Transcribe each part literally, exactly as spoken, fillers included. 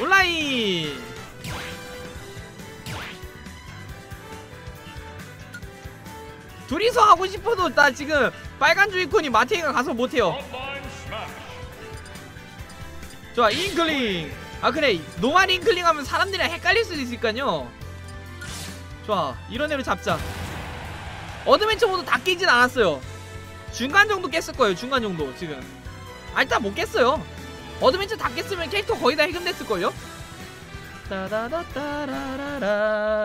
온라인. 둘이서 하고 싶어도 나 지금 빨간 주이콘이 마테이가 가서 못해요. 좋아, 잉클링. 아 그래, 노말 잉클링 하면 사람들이랑 헷갈릴 수도 있으니까요. 좋아, 이런 애로 잡자. 어드벤처 모드 다 깨진 않았어요. 중간 정도 깼을 거예요. 중간 정도 지금. 아 일단 못 깼어요. 어드벤처 다 깼으면 캐릭터 거의 다 해금됐을걸요? 따다다따라라라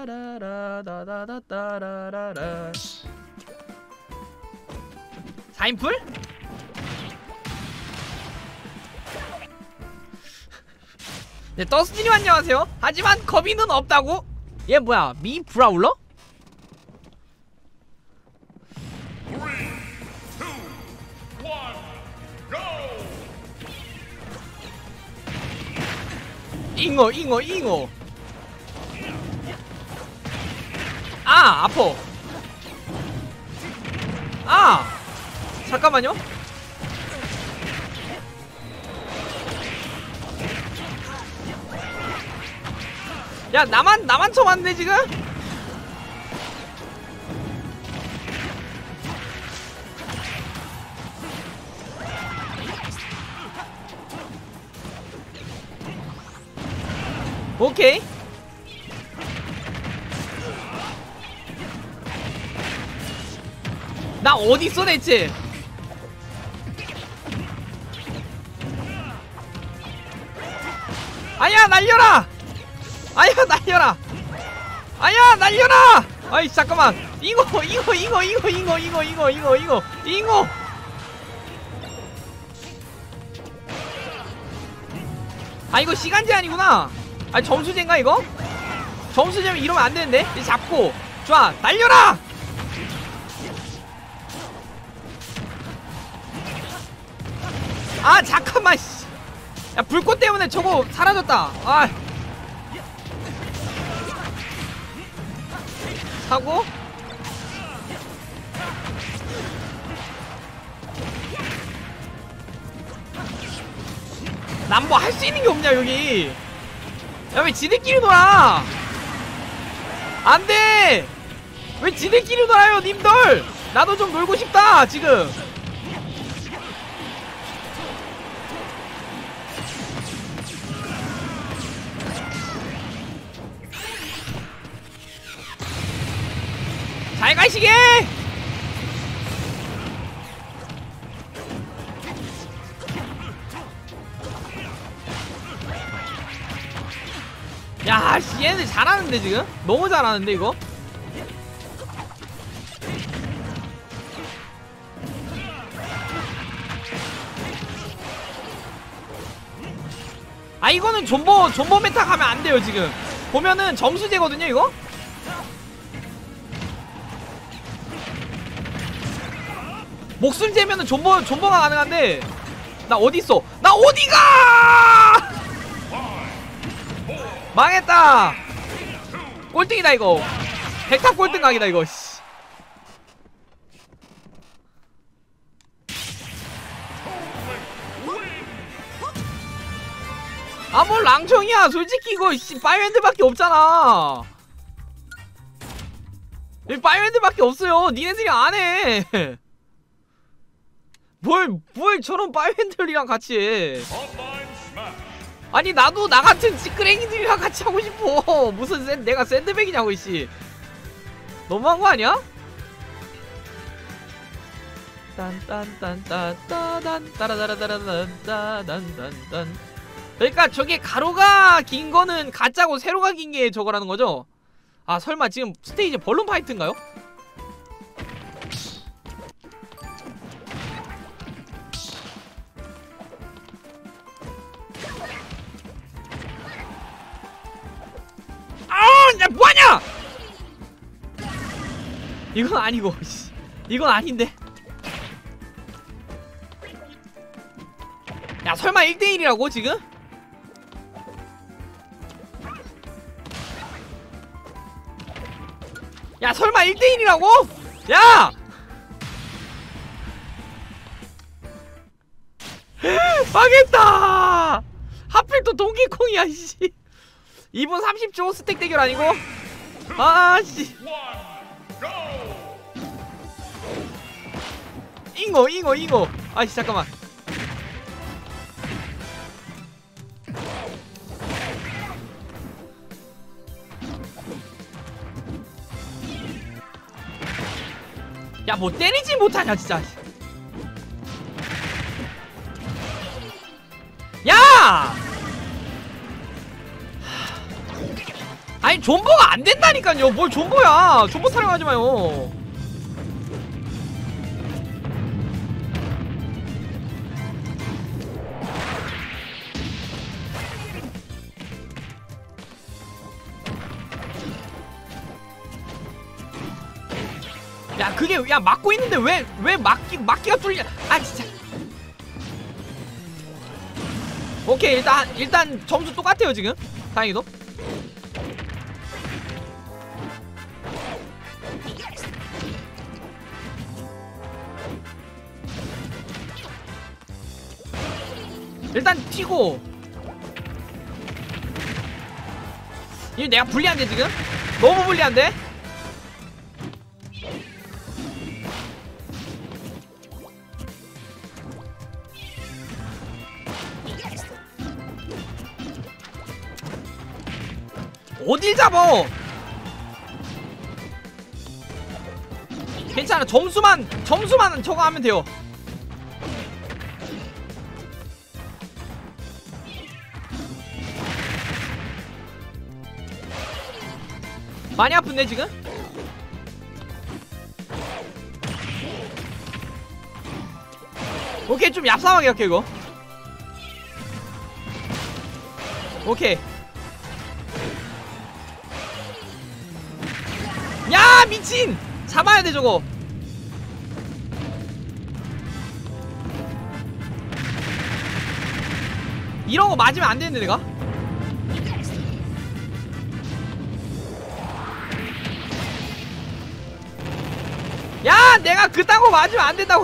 따라라다다다따라라라. 사인풀? 네, 떠스지님 안녕하세요. 하지만 거미는 없다고? 얘 뭐야, 미 브라울러? 잉어 잉어 잉어. 아 아퍼. 아 잠깐만요. 야 나만 나만 쳐맞네 지금. 오케이. 나 어딨어 대체? 아야 날려라! 아야 날려라! 아야 날려라! 아이 잠깐만. 이거 이거 이거 이거 이거 이거 이거 이거 이거 이거 아 이거 시간 제한이구나. 아 점수제인가 이거? 점수제면 이러면 안 되는데. 이제 잡고 좋아 날려라. 아 잠깐만 씨. 야 불꽃 때문에 저거 사라졌다. 아 하고 난 뭐 할 수 있는 게 없냐 여기. 야 왜 지들끼리 놀아? 안돼. 왜 지들끼리 놀아요 님들. 나도 좀 놀고 싶다 지금. 잘 가시게. 야, 씨, 얘네들 잘하는데 지금? 너무 잘하는데 이거? 아 이거는 존버 존버 메타 가면 안 돼요 지금. 보면은 점수제거든요 이거? 목숨 재면은 존버 존버가 가능한데 나 어디 있어? 나 어디가? 망했다. 꼴등이다 이거. 백탑 꼴등 각이다 이거. 아 뭘 랑청이야 솔직히 이거 씨 파이어핸드밖에 없잖아. 여기 파이어핸드밖에 없어요. 니네들이 안해. 뭘, 뭘 저런 파이어핸들이랑 같이 해. 아니 나도 나같은 찌끄레기들이랑 같이 하고 싶어. 무슨 샌, 내가 샌드백이냐고 이씨. 너무한 거 아니야? 딴딴딴따따단 따라다라다라단따단단단. 그러니까 저게 가로가 긴 거는 가짜고 세로가 긴 게 저거라는 거죠? 아 설마 지금 스테이지 벌룬 파이트인가요? 야 뭐하냐! 이건 아니고 이건 아닌데. 야 설마 일 대 일이라고 지금? 야 설마 일 대 일이라고? 야! 망했다! 하필 또 동키콩이야 씨. 이 분 삼십 초 스택 대결 아니고? 아씨. 잉어 잉어 잉어. 아씨 잠깐만. 야 뭐 때리지 못하냐 진짜. 야! 아니 존버가 안 된다니까요. 뭘 존버야. 존버 타령하지 마요. 야 그게 야 막고 있는데 왜 왜 막기 막기가 뚫려. 아 진짜. 오케이 일단 일단 점수 똑같아요 지금. 다행히도. 일단 튀고. 이거 내가 불리한데 지금? 너무 불리한데? 어딜 잡어? 괜찮아. 점수만 점수만 저거 하면 돼요. 많이 아픈데 지금? 오케이 좀 얍삽하게 할게 이거. 오케이. 야 미친! 잡아야 돼 저거. 이런 거 맞으면 안 되는데 내가? 야 내가 그딴 거 맞으면 안 된다고.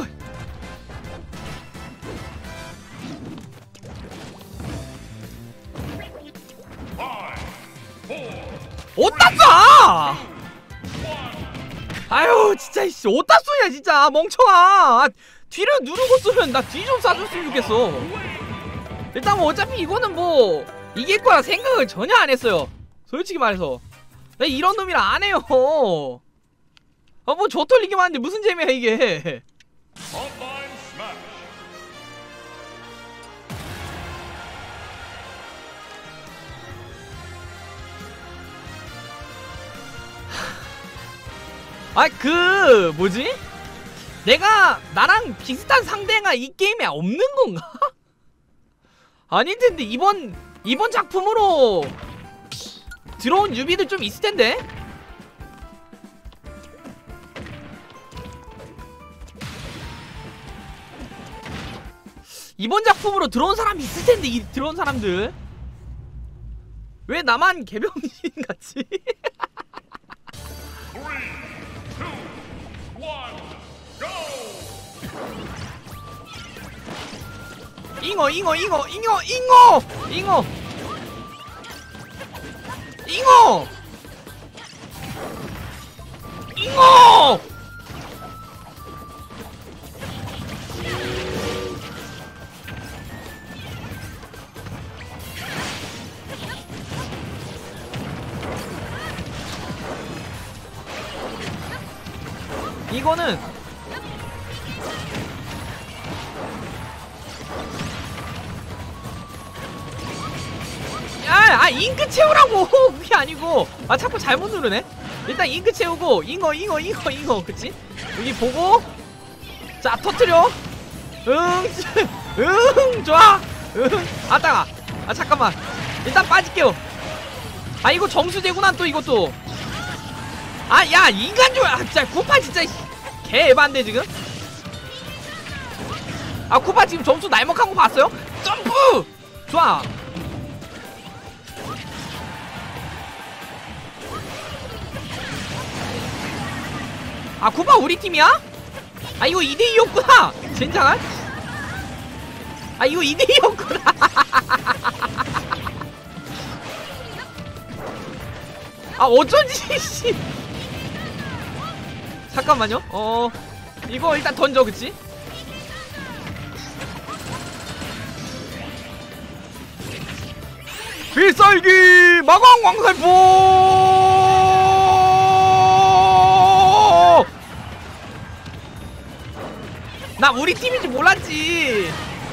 어디다 쏴! 아유 진짜 이씨 어디다 쏘냐 진짜 멍청아. 아, 뒤를 누르고 쏘면 나 뒤 좀 쏴줬으면 좋겠어. 일단 뭐 어차피 이거는 뭐 이길 거라 생각을 전혀 안 했어요. 솔직히 말해서 나 이런 놈이랑 안 해요. 아 뭐 저 털리기만 하는데 무슨 재미야 이게. 아 그 뭐지? 내가 나랑 비슷한 상대가 이 게임에 없는 건가? 아닐 텐데 이번 이번 작품으로 들어온 유비들 좀 있을 텐데. 이번 작품으로 들어온 사람이 있을 텐데 이 들어온 사람들 왜 나만 개병신같이. 잉어 잉어 잉어 잉어 잉어 잉어 잉어 잉어. 이거는 야, 아 잉크 채우라고. 그게 아니고 아 자꾸 잘못 누르네. 일단 잉크 채우고 잉어 잉어 잉어 잉어 그치? 여기 보고 자 터트려. 응 응 좋아. 응 아따가 아 잠깐만 일단 빠질게요. 아 이거 점수 되구나 또 이것도. 아 야 인간 좋아. 아, 진짜 쿠파 진짜 개 에반데 지금. 아 쿠파 지금 점수 날먹한 거 봤어요? 점프! 좋아. 아 쿠파 우리 팀이야? 아 이거 이 대 이였구나 젠장한. 아 이거 이 대 이였구나 아 어쩐지 씨. 잠깐만요. 어 이거 일단 던져. 그치? 필살기 마광 광살포. 나 우리 팀인지 몰랐지.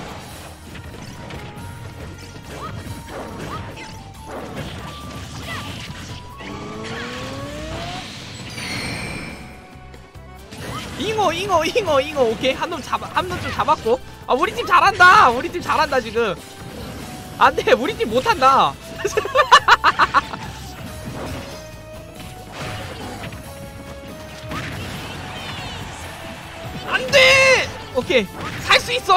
잉어 잉어 잉어 잉어. 오케이 한 놈 잡아 한 놈 좀 잡았고. 아 우리 팀 잘한다. 우리 팀 잘한다 지금. 안돼 우리 팀 못한다. 안돼. 오케이 살 수 있어.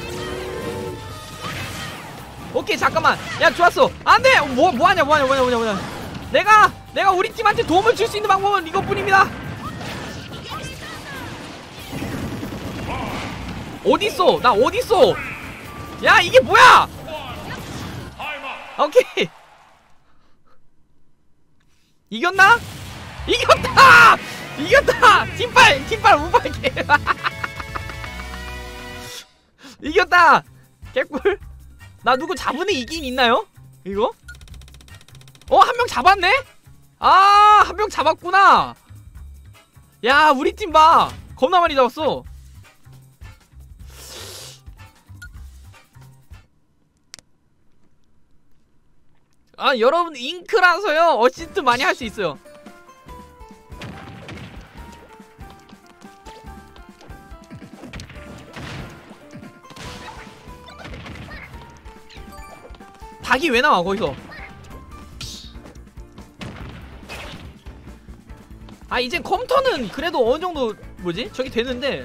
오케이 잠깐만. 야 좋았어. 안돼. 뭐 뭐하냐 뭐하냐 뭐하냐 뭐하냐 뭐하냐. 내가 내가 우리 팀한테 도움을 줄 수 있는 방법은 이것뿐입니다. 어딨어? 나 어딨어? 야 이게 뭐야? 오케이 이겼나? 이겼다! 이겼다! 팀빨! 팀빨 우발게. 이겼다! 개꿀. 나 누구 잡은 애 이긴 있나요? 이거? 어? 한 명 잡았네? 아 한 명 잡았구나. 야 우리 팀 봐. 겁나 많이 잡았어. 아 여러분 잉크라서요 어시스트 많이 할 수 있어요. 닭이 왜 나와 거기서. 아 이제 컴퓨터는 그래도 어느정도 뭐지? 저기 되는데.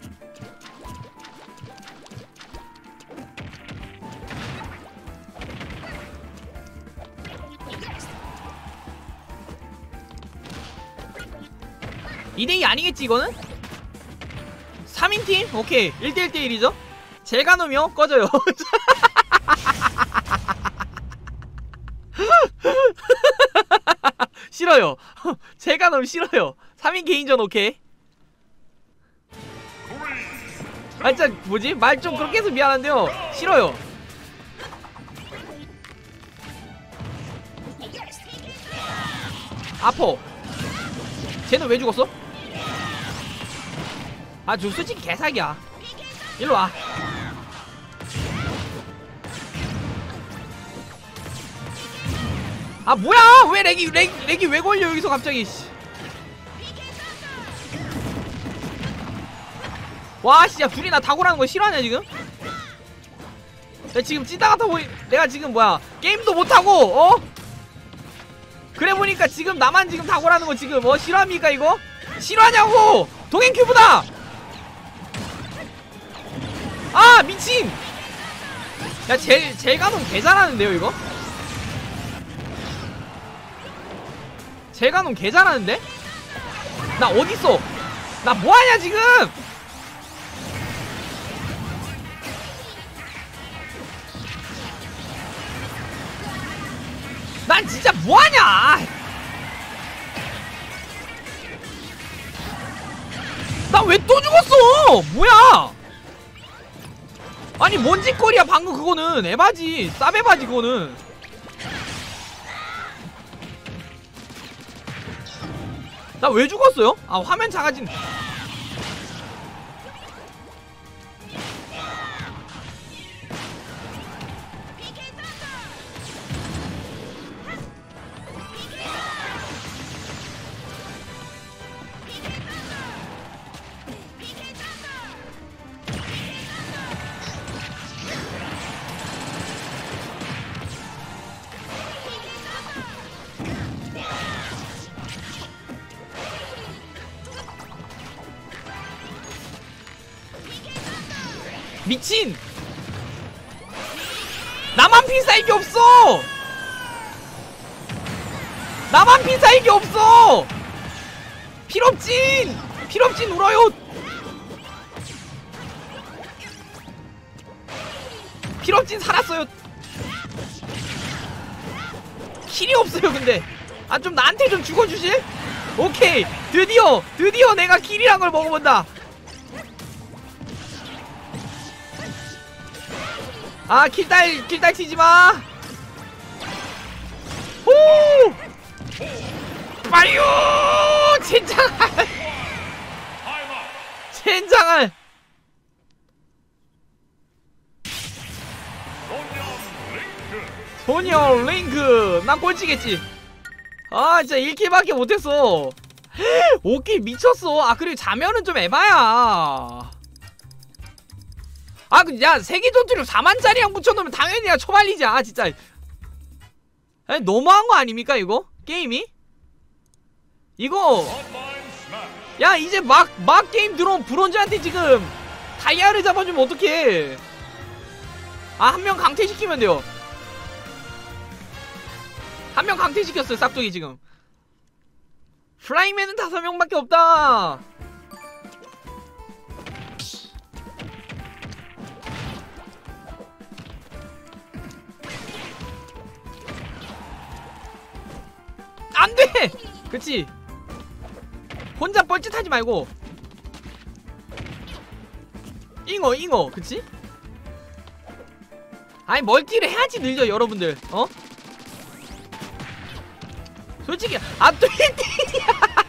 이 대 이 아니겠지 이거는? 삼 인팀? 오케이 일 대 일 대 일이죠? 제가 놈이요? 꺼져요. 싫어요. 제가 놈 싫어요. 삼 인 개인전 오케이. 아 진짜 뭐지? 말 좀 그렇게 해서 미안한데요 싫어요. 아퍼. 쟤는 왜 죽었어? 아 저 솔직히 개사기야. 일로와. 아 뭐야 왜 렉이 렉, 렉이 왜 걸려 여기서 갑자기. 와 진짜 둘이 나 다고라는 거 싫어하냐 지금? 나 지금 찌다 같아 보이. 내가 지금 뭐야 게임도 못하고 어? 그래 보니까 지금 나만 지금 다고라는 거 지금 어 싫어합니까 이거? 싫어하냐고! 동행 큐브다! 아 미친! 야 제, 제가놈 개잘하는데요 이거? 제가놈 개잘하는데? 나 어딨어? 나 뭐하냐 지금! 난 진짜 뭐하냐! 나 왜 또 죽었어! 뭐야! 아니 뭔 짓거리야 방금 그거는. 에바지 싸베바지 그거는. 나 왜 죽었어요? 아 화면 작아진. 미친! 나만 필살기 없어! 나만 필살기 없어! 필없진! 필없진 울어요! 필없진 살았어요! 킬이 없어요 근데! 아 좀 나한테 좀 죽어주실? 오케이 드디어 드디어 내가 킬이란 걸 먹어본다. 아 킬딸 킬딸 치지마. 오 빨리요 젠장할 젠장할. 소녀 링크 난 꼴찌겠지. 아 진짜 일 킬밖에 못했어. 오 킬 미쳤어. 아 그리고 자면은 좀 에바야. 아 그 야 세계 전투력 사만짜리랑 붙여놓으면 당연히 내가 처발리지. 아 진짜 아니, 너무한 거 아닙니까 이거? 게임이? 이거 야 이제 막 막 게임 들어온 브론즈한테 지금 다이아를 잡아주면 어떡해. 아 한 명 강퇴시키면 돼요. 한 명 강퇴시켰어요 싹둑이 지금. 플라잉맨은 다섯 명밖에 없다. 안돼! 그치? 혼자 뻘짓하지 말고 잉어 잉어 그치? 아니 멀티를 해야지 늘려 여러분들. 어? 솔직히 아 또 일 등이야.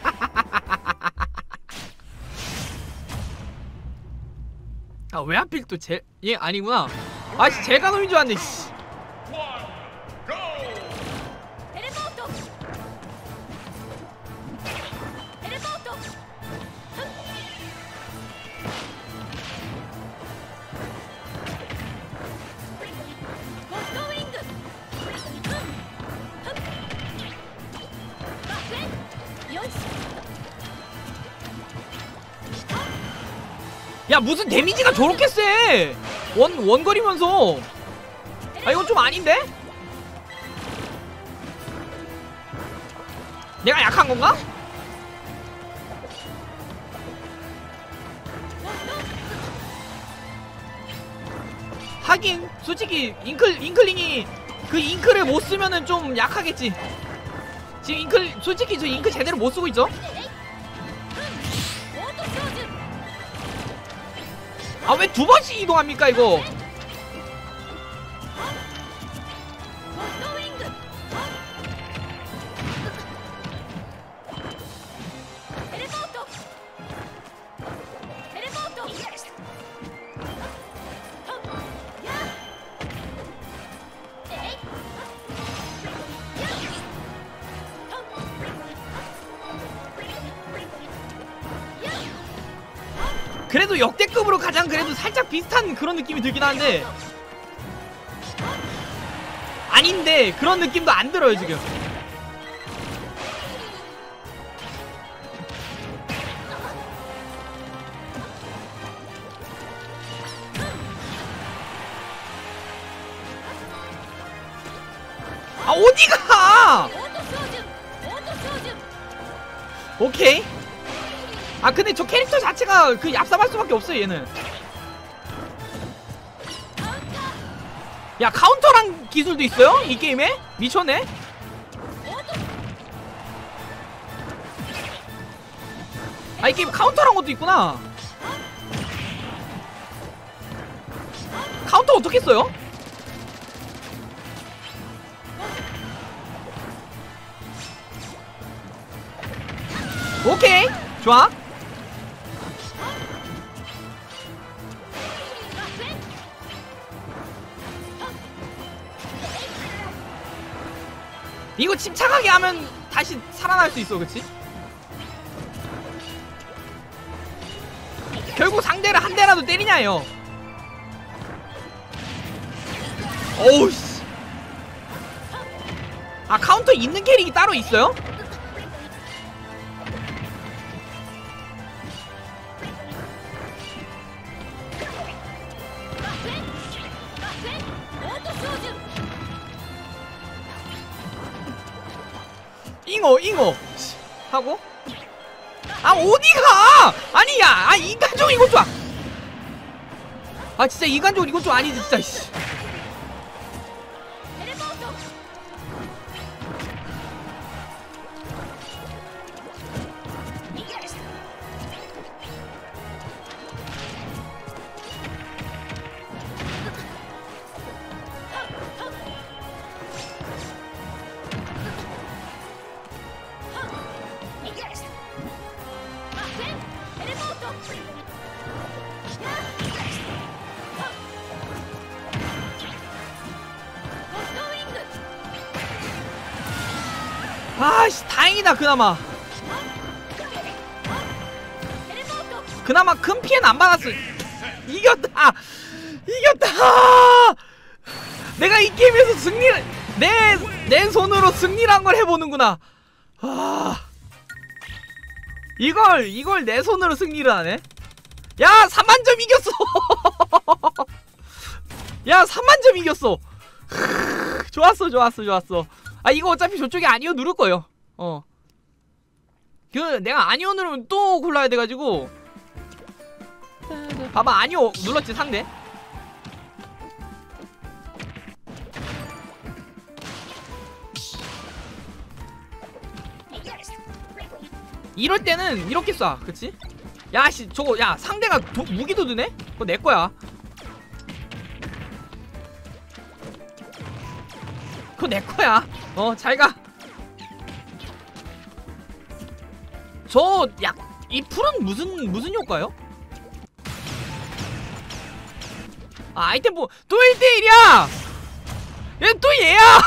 아 왜 하필 또 제.. 얘 아니구나. 아씨 제가 놈인 줄 알았네. 씨. 야 무슨 데미지가 저렇게 세! 원, 원거리면서. 아 이건 좀 아닌데? 내가 약한 건가? 하긴 솔직히 잉클, 잉클링이 그 잉크를 못 쓰면은 좀 약하겠지. 지금 잉클 솔직히 저 잉크 제대로 못 쓰고 있죠? 아 왜 두 번씩 이동합니까 이거? 그래도 역대급으로 가장 그래도 살짝 비슷한 그런 느낌이 들긴 하는데 아닌데 그런 느낌도 안 들어요 지금. 아 어디가! 오케이. 아 근데 저 캐릭터 자체가 그 얍삽할 수밖에 없어요 얘는. 야 카운터랑 기술도 있어요? 이 게임에? 미쳤네? 아 이 게임 카운터란 것도 있구나. 카운터 어떻게 써요? 오케이 좋아. 이거 침착하게 하면 다시 살아날 수 있어 그치? 결국 상대를 한 대라도 때리냐요. 어우씨. 아 카운터 있는 캐릭이 따로 있어요? 잉어 잉어 하고 아 어디가! 아니 야 아 인간적으로 이건 좀 아 진짜 인간적으로 이건 좀 아니지 진짜. 씨. 아씨 다행이다. 그나마 그나마 큰 피해는 안 받았어. 이겼다. 이겼다. 내가 이 게임에서 승리를 내, 내 손으로 승리를 한 걸 해보는구나. 아, 이걸 이걸 내 손으로 승리를 하네. 야 삼만 점 이겼어. 야 삼만 점 이겼어. 좋았어 좋았어 좋았어. 아 이거 어차피 저쪽에 아니오 누를 거예요. 어. 그 내가 아니오 누르면 또 골라야 돼가지고. 봐봐 아니오 눌렀지 상대. 이럴 때는 이렇게 쏴. 그치? 야씨 저거 야 상대가 도, 무기도 드네? 그거 내거야. 그거 내거야. 어 잘가. 저 약 이 풀은 무슨 무슨 효과요? 아 아이템 뭐 또 일 대 일이야. 얘 또 얘야.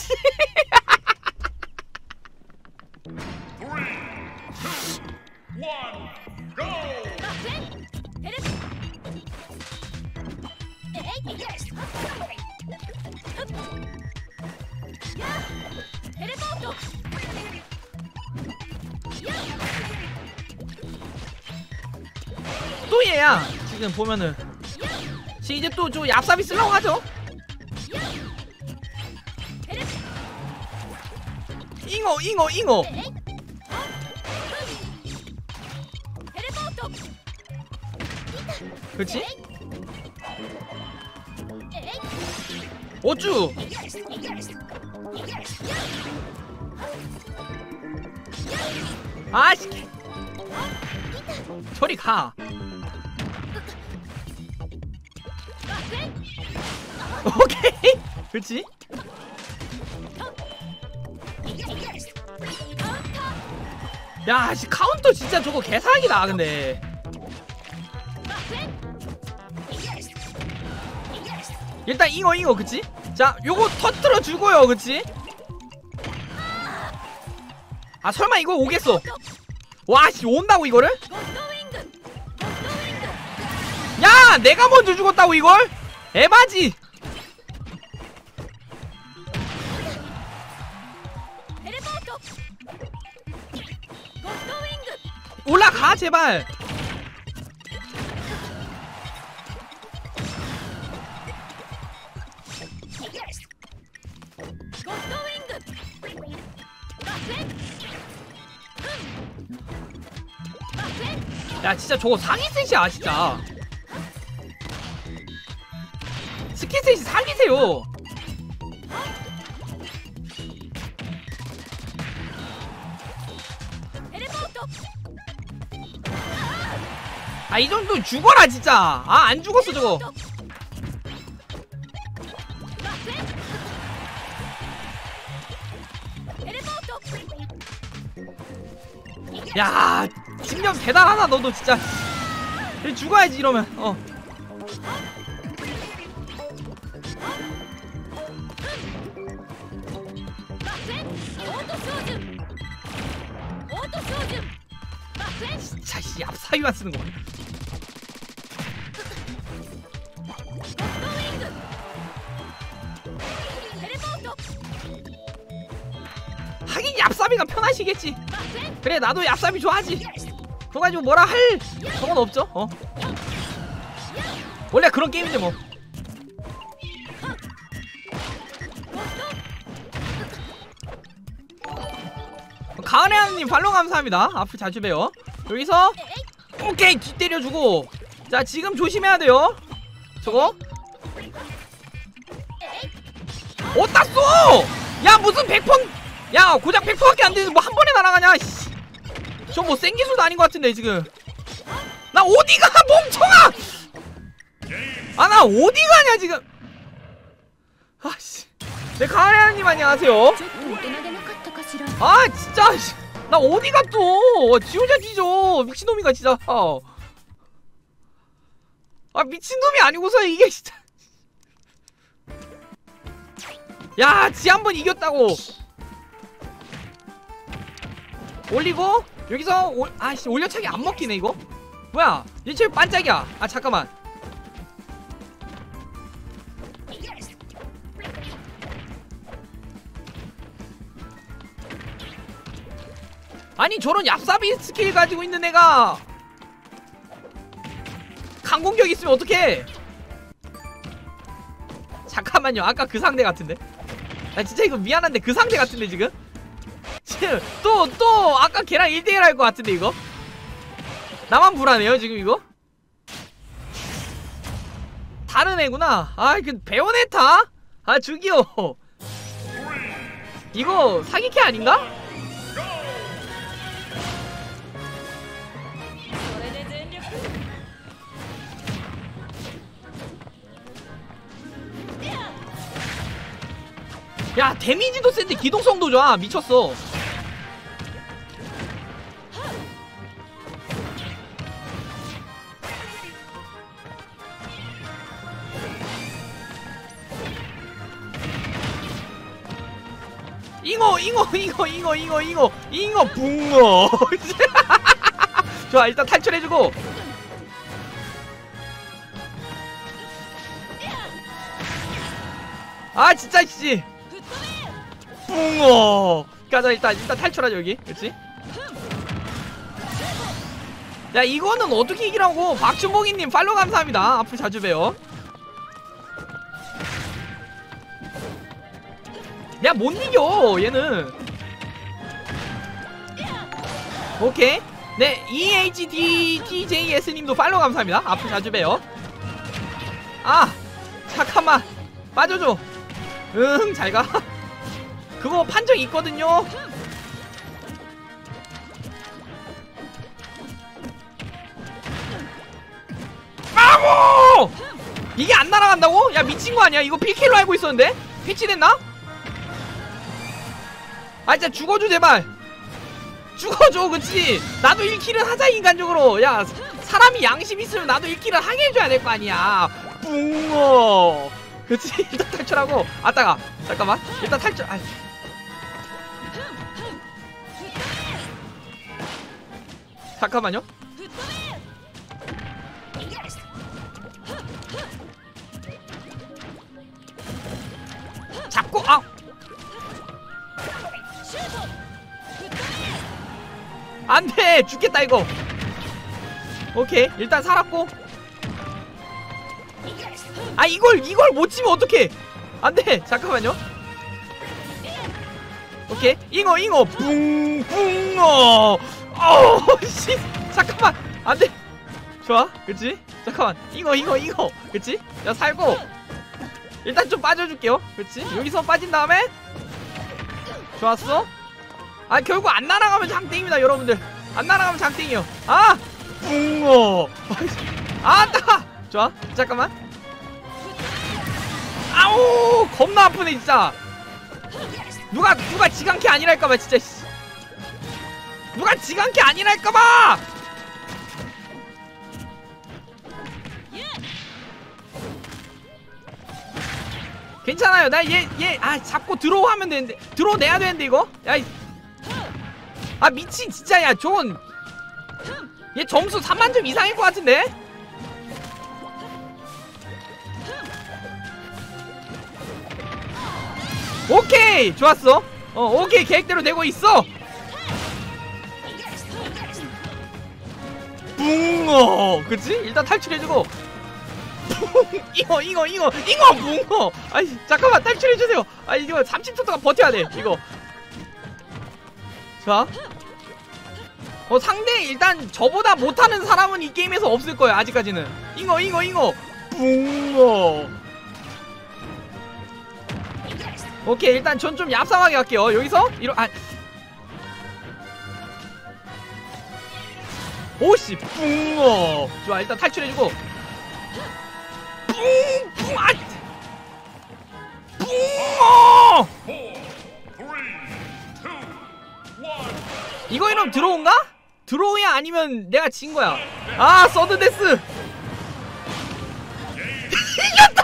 또 얘야. 지금 보면은 지금 이제 또 저 얍삽이 쓰려고 하죠. 잉어 잉어 잉어. 그렇지? 어쭈. 아씨 저리 가. 오케이. 그렇지? 야, 씨 카운터 진짜 저거 개사기다. 근데 일단 잉어 잉어. 그치? 자 요거 터뜨려 주고요. 그치? 아 설마 이거 오겠어. 와씨 온다고 이거를? 야 내가 먼저 죽었다고 이걸? 에바지. 올라가 제발. 야 진짜 저거 사기셋이야 진짜. 스킬셋이 사기세요. 아 이 정도 죽어라 진짜. 아 안 죽었어 저거. 야 집념 대단하다 너도 진짜. 죽어야지 이러면. 어 진짜 씨 앞사위만 쓰는 거. 하긴 얍삽이가 편하시겠지. 그래 나도 얍삽이 좋아하지. 그거 가지고 뭐라 할 저건 없죠. 어 원래 그런 게임인데 뭐. 가은혜님 팔로우 감사합니다. 앞으로 자주 봬요. 여기서 오케이 뒤 때려주고. 자 지금 조심해야 돼요. 저거 어따 쏘! 야 무슨 백 번 야 고작 백 퍼센트밖에 안 되는데 뭐 한 번에 날아가냐. 저 뭐 생기술도 아닌 것 같은데 지금. 나 어디가 멍청아. 아 나 어디 가냐 지금. 아씨 네 가은혜님 안녕하세요. 아 진짜 나 어디가 또 지오자 뒤져 미친놈이가 진짜. 아 미친놈이 아니고서 이게 진짜. 야 지 한 번 이겼다고. 올리고 여기서 올, 아씨 올려차기 안 먹히네 이거. 뭐야 얘 제일 반짝이야. 아 잠깐만. 아니 저런 얍삽이 스킬 가지고 있는 애가 강공격 있으면 어떡해. 잠깐만요. 아까 그 상대 같은데. 아 진짜 이거 미안한데 그 상대 같은데 지금. 지금 또 또 아까 걔랑 일 대 일 할 것 같은데 이거. 나만 불안해요 지금 이거. 다른 애구나. 아 그 베요네타? 아 저기요. 이거 사기캐 아닌가? 야 데미지도 센데 기동성도 좋아. 미쳤어. 잉어 잉어 잉어 잉어 잉어 잉어 잉어 붕어. 좋아 일단 탈출해주고. 아 진짜 씨 붕어. 가자 일단 일단 탈출하자 여기. 그렇지? 야 이거는 어떻게 이기라고. 박준봉이님 팔로우 감사합니다. 앞으로 자주 봬요. 야 못 이겨 얘는. 오케이. 네 이에이치디티제이에스님도 팔로우 감사합니다. 앞으로 자주 봬요. 아 잠깐만 빠져줘. 응 잘가. 그거 판정 있거든요. 아고! 이게 안 날아간다고? 야 미친거 아니야? 이거 필킬로 알고 있었는데? 패치됐나? 아 진짜 죽어줘 제발. 죽어줘. 그치? 나도 일 킬은 하자 인간적으로. 야 사람이 양심 있으면 나도 일 킬은 하게 해줘야 될 거 아니야. 뿡어. 그치? 일단 탈출하고. 아따가 잠깐만 일단 탈출. 아이. 잠깐만요. 잡고 아 안돼 죽겠다 이거. 오케이 일단 살았고. 아 이걸 이걸 못 치면 어떡해. 안돼 잠깐만요. 오케이 잉어 잉어 붕붕어. 어씨 잠깐만 안돼. 좋아 그치? 잠깐만 잉어 잉어 잉어 그치? 야 살고 일단 좀 빠져줄게요. 그치? 여기서 빠진 다음에 좋았어. 아 결국 안 날아가면 장땡입니다 여러분들. 안 날아가면 장땡이요. 아 붕어. 아따 좋아 잠깐만. 아우 겁나 아프네 진짜. 누가 누가 지강캐 아니랄까봐 진짜. 누가 지강캐 아니랄까봐. 괜찮아요. 나 얘 얘 아 잡고 들어오 하면 되는데. 들어오 내야 되는데 이거. 야 아 미친 진짜. 야 저건 얘 점수 삼만 점 이상일 것 같은데. 오케이 좋았어. 어 오케이 계획대로 되고 있어. 붕어 그치? 일단 탈출해주고. 잉어 잉어 잉어 잉어 붕어. 아이 잠깐만 탈출해주세요. 아 이거 삼십 초 동안 버텨야돼 이거. 자 어 상대 일단 저보다 못하는 사람은 이 게임에서 없을 거예요 아직까지는. 잉어 잉어 잉어 붕어. 오케이 일단 전 좀 얍삽하게 갈게요. 여기서 이러 아 오씨 붕어. 좋아 일단 탈출해주고. 뿡뿡 아 붕어. 이거 이러면 들어온가? 들어오야 아니면 내가 진 거야. 아 서든데스. 이겼다.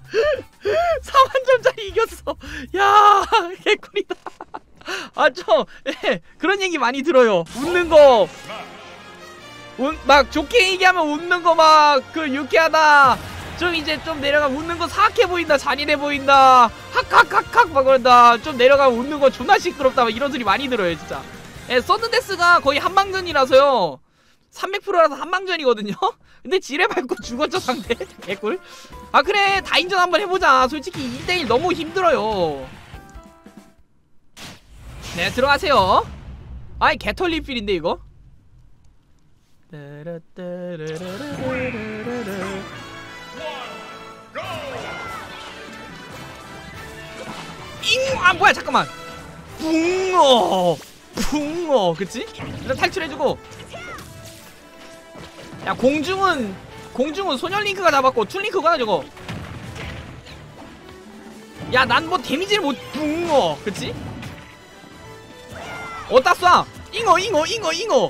사만 점짜리 이겼어. 야, 개꿀이다. 아, 저, 예, 그런 얘기 많이 들어요. 웃는 거, 웃, 막 좋게 얘기하면 웃는 거 막 그 유쾌하다. 좀 이제 좀 내려가 웃는 거 사악해 보인다, 잔인해 보인다, 학학학학 막 그런다. 좀 내려가 웃는 거 존나 시끄럽다, 막 이런 소리 많이 들어요, 진짜. 예, 서든데스가 거의 한방전이라서요. 삼백 퍼센트라서 한방전이거든요. 근데 지뢰 밟고 죽었죠, 상대. 개꿀. 아, 그래, 다인전 한번 해보자. 솔직히 이 대 일 너무 힘들어요. 네, 들어가세요. 아이, 개털리 필인데 이거. 잉! 아, 뭐야, 잠깐만. 붕어 붕어. 그치? 일단 탈출해주고. 야, 공중은 공중은 소년링크가 잡았고 툴링크가 저거. 야, 난 뭐 데미지를 못. 붕어. 그치? 어디다 쏴? 잉어 잉어 잉어 잉어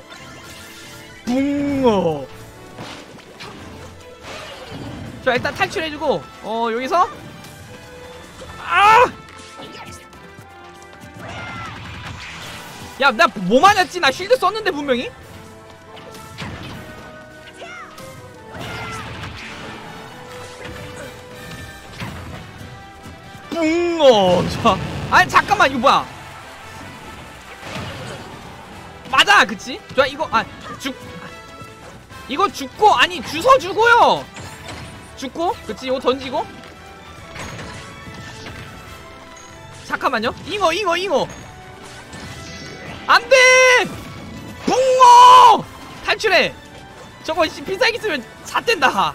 붕어. 자, 일단 탈출해주고. 어, 여기서 아! 야, 나 뭐 맞았지? 나 쉴드 썼는데 분명히? 붕어. 좋아. 아니, 잠깐만, 이거 뭐야? 맞아, 그치? 좋아, 이거, 아, 죽, 이거 죽고, 아니, 주워 주고요. 죽고, 그치? 이거 던지고. 잠깐만요. 잉어, 잉어, 잉어. 안 돼! 붕어! 탈출해! 저거, 필살기 쓰면 잣된다.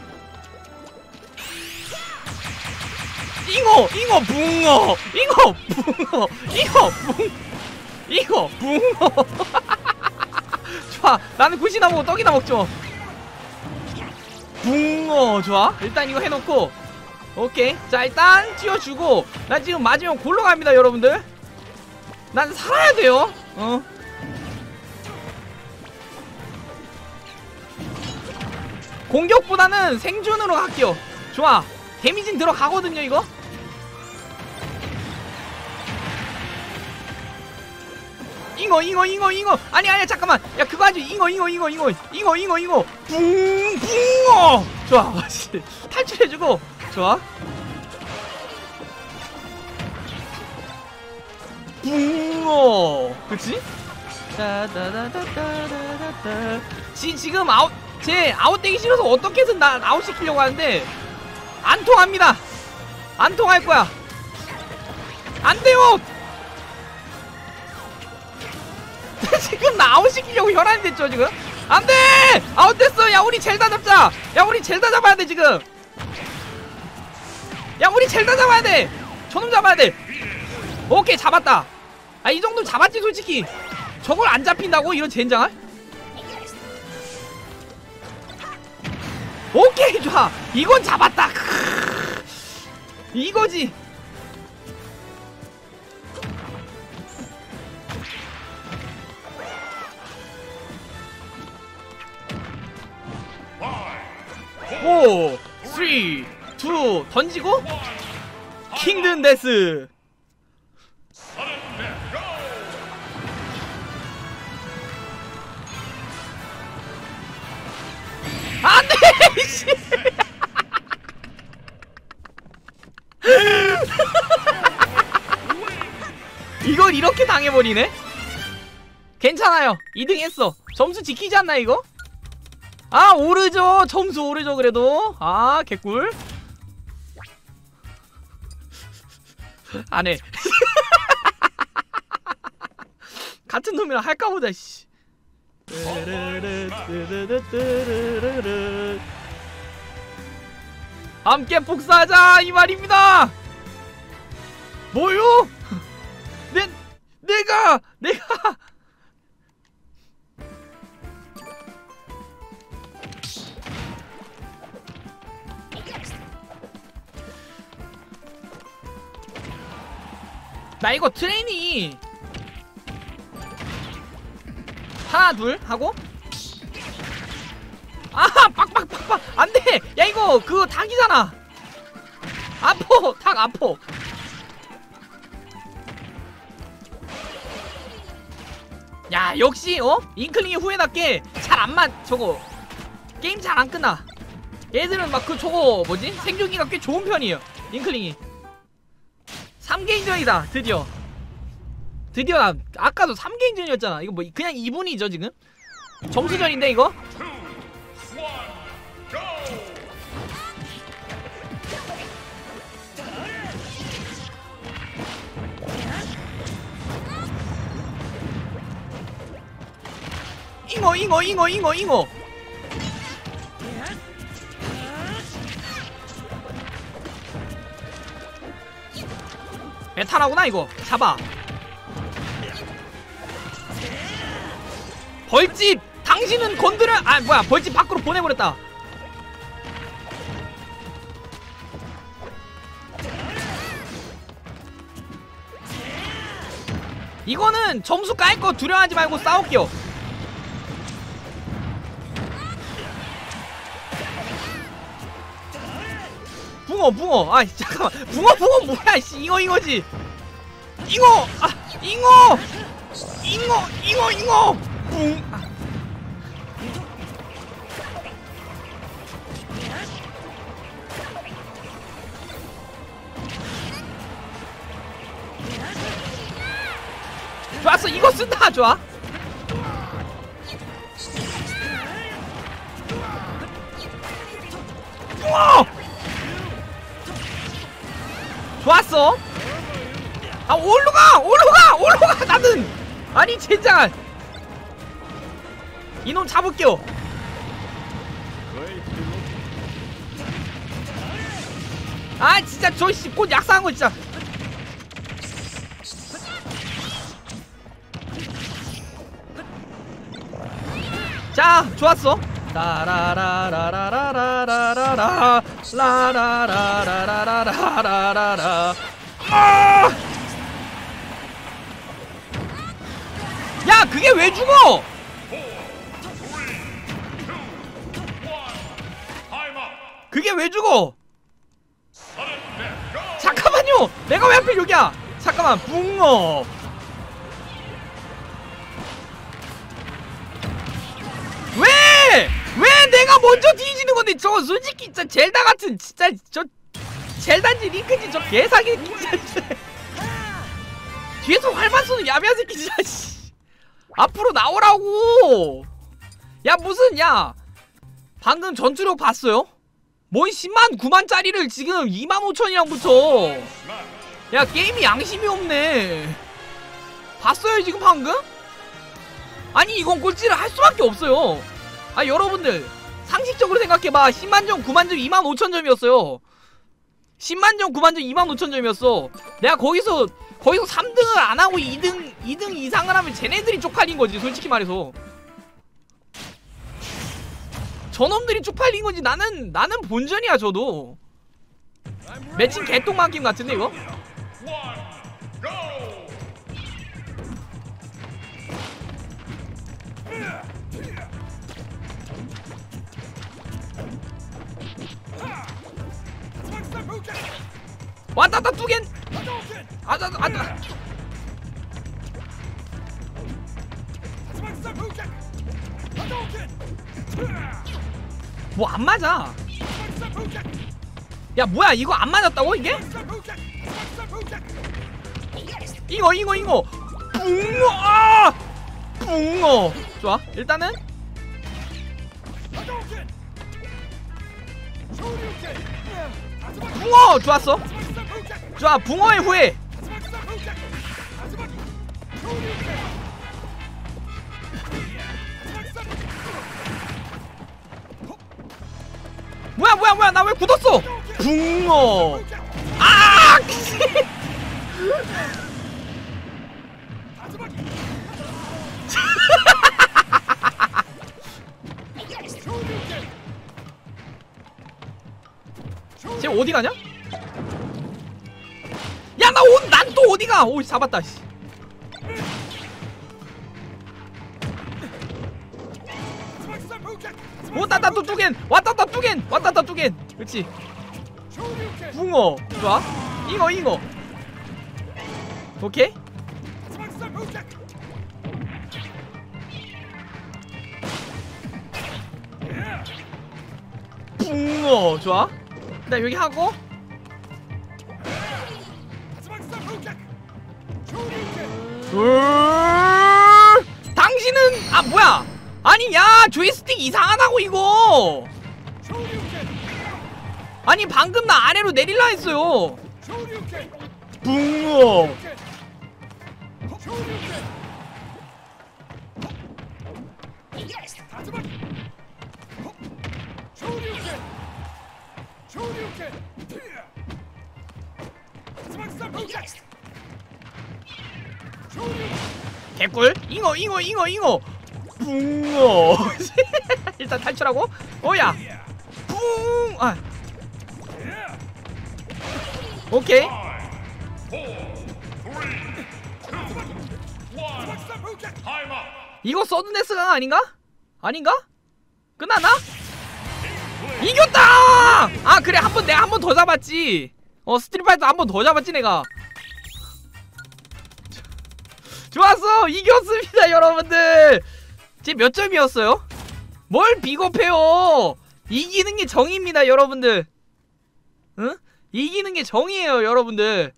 잉어! 잉어! 붕어! 잉어! 붕어! 잉어! 붕! 잉어! 붕어! 좋아! 나는 굿이나 먹고 떡이나 먹죠. 붕어! 좋아! 일단 이거 해놓고. 오케이. 자, 일단 튀어주고. 나 지금 맞으면 골로 갑니다, 여러분들. 난 살아야 돼요. 어. 공격보다는 생존으로 갈게요. 좋아. 데미지는 들어가거든요, 이거. 잉어 잉어 잉어 잉어. 아니 아니 잠깐만. 야, 그거 하지. 잉어 잉어 잉어 잉어 잉어 잉어 잉어 붕 붕어. 좋아. 탈출해주고. 좋아. 붕어. 그치? 지, 지금 아웃, 제 아웃되기 싫어서 어떻게든 나 아웃시키려고 하는데 안 통합니다. 안 통할 거야. 안 돼요. 지금 나 아웃시키려고 혈안이 됐죠, 지금? 안 돼! 아웃됐어! 야, 우리 젤다 잡자! 야, 우리 젤다 잡아야 돼, 지금! 야, 우리 젤다 잡아야 돼! 저놈 잡아야 돼! 오케이, 잡았다. 아, 이 정도는 잡았지, 솔직히. 저걸 안 잡힌다고? 이런 젠장을? 오케이, 좋아. 이건 잡았다. 크으, 이거지. 오, 삼, 이, 던지고 킹든 데스. 안돼! 이걸 이렇게 당해버리네? 괜찮아요. 이 등 했어. 점수 지키지 않나 이거? 아, 오르죠. 점수 오르죠, 그래도. 아, 개꿀. 안해. 같은 놈이랑 할까 보자, 씨. 함께 복수하자, 이 말입니다. 뭐요? 내, 내가, 내가. 나 이거 트레이닝 하나 둘 하고 아하 빡빡빡빡 안돼. 야, 이거 그거 닭이잖아. 아퍼! 닭 아퍼! 야 역시 어? 잉클링이 후회답게 잘 안 맞.. 저거 게임 잘 안 끝나. 얘들은 막 그 저거 뭐지? 생존기가 꽤 좋은 편이에요 잉클링이. 삼 개인전이다 드디어. 드디어 나 아까도 삼 개인전이었잖아. 이거 뭐 그냥 이 분이죠 지금? 점수전인데 이거? 잉어 잉어 잉어 잉어 잉어. 메타라구나 이거. 잡아. 벌집! 당신은 건드려! 아 뭐야 벌집 밖으로 보내버렸다. 이거는 점수 깔거 두려워하지 말고 싸울게요. 붕어 붕어. 아 잠깐만 붕어 붕어 뭐야 씨. 잉어 잉어지. 잉어! 아 잉어! 잉어 잉어 잉어 붕. 아. 좋았어 이거 쓴다. 좋아. 붕어! 좋았어. 아 올라가 올라가 올라가. 나는 아니 젠장. 이놈 잡을게요. 아 진짜 저씨 곧 약사한 거 진짜. 자 좋았어. 라라라라라라라라라 라라라라라라라라라. 아! 야 그게 왜 죽어? 그게 왜 죽어? 잠깐만요. 내가 왜 하필 여기야? 잠깐만 붕어. 왜? 왜 내가 먼저 뒤지는 건데. 저거 솔직히 진짜 젤다 같은 진짜 저 젤다인지 링크인지 저 개사기 진짜. 뒤에서 활만 쏘는 야비한 새끼 진짜. 앞으로 나오라고. 야 무슨 야 방금 전투력 봤어요? 뭔 십만 구만짜리를 지금 이만 오천이랑 붙여. 야 게임이 양심이 없네. 봤어요 지금 방금? 아니 이건 꼴찌를 할 수밖에 없어요. 아 여러분들 상식적으로 생각해봐. 십만 점 구만 점 이만 오천 점이었어요. 십만 점 구만 점 이만 오천 점이었어. 내가 거기서 거기서 삼 등을 안하고 이 등 이 등 이상을 하면 쟤네들이 쪽팔린거지 솔직히 말해서. 저놈들이 쪽팔린거지. 나는 나는 본전이야. 저도 매칭 개똥만킴 같은데 이거? 왔다다 뚜겐! 아자 아자. 뭐 안 맞아. 야 뭐야 이거 안 맞았다고 이게? 이거 이거 이거 붕어. 아! 붕어. 좋아 일단은 붕어 좋았어. 좋아 붕어의 후예. 뭐야 뭐야 뭐야 나 왜 굳었어. 붕어. 아! 쟤 어디 가냐? 야 나 오, 난 또 어디가? 오 잡았다. 씨. 왔다다 또 뚜겐 왔다다 뚜겐 왔다다 뚜겐. 그렇지. 붕어. 좋아. 잉어 잉어. 오케이. 붕어. 좋아. 나 여기 하고. 으 당신은 아 뭐야? 아니 야 조이스틱 이상하다고 이거. 아니 방금 나 아래로 내릴라 했어요. 붕어. 개꿀. 잉어 잉어 잉어 잉어. 붕어. 일단 탈출하고. 어야. 붕. 아. 오케이. 이거 서든데스가 아닌가? 아닌가? 끝났나? 이겼다! 아 그래 한 번 내가 한 번 더 잡았지. 어 스트릿파이터 한 번 더 잡았지 내가. 좋았어! 이겼습니다 여러분들! 지금 몇 점이었어요? 뭘 비겁해요! 이기는 게 정의입니다 여러분들. 응? 이기는 게 정의예요 여러분들.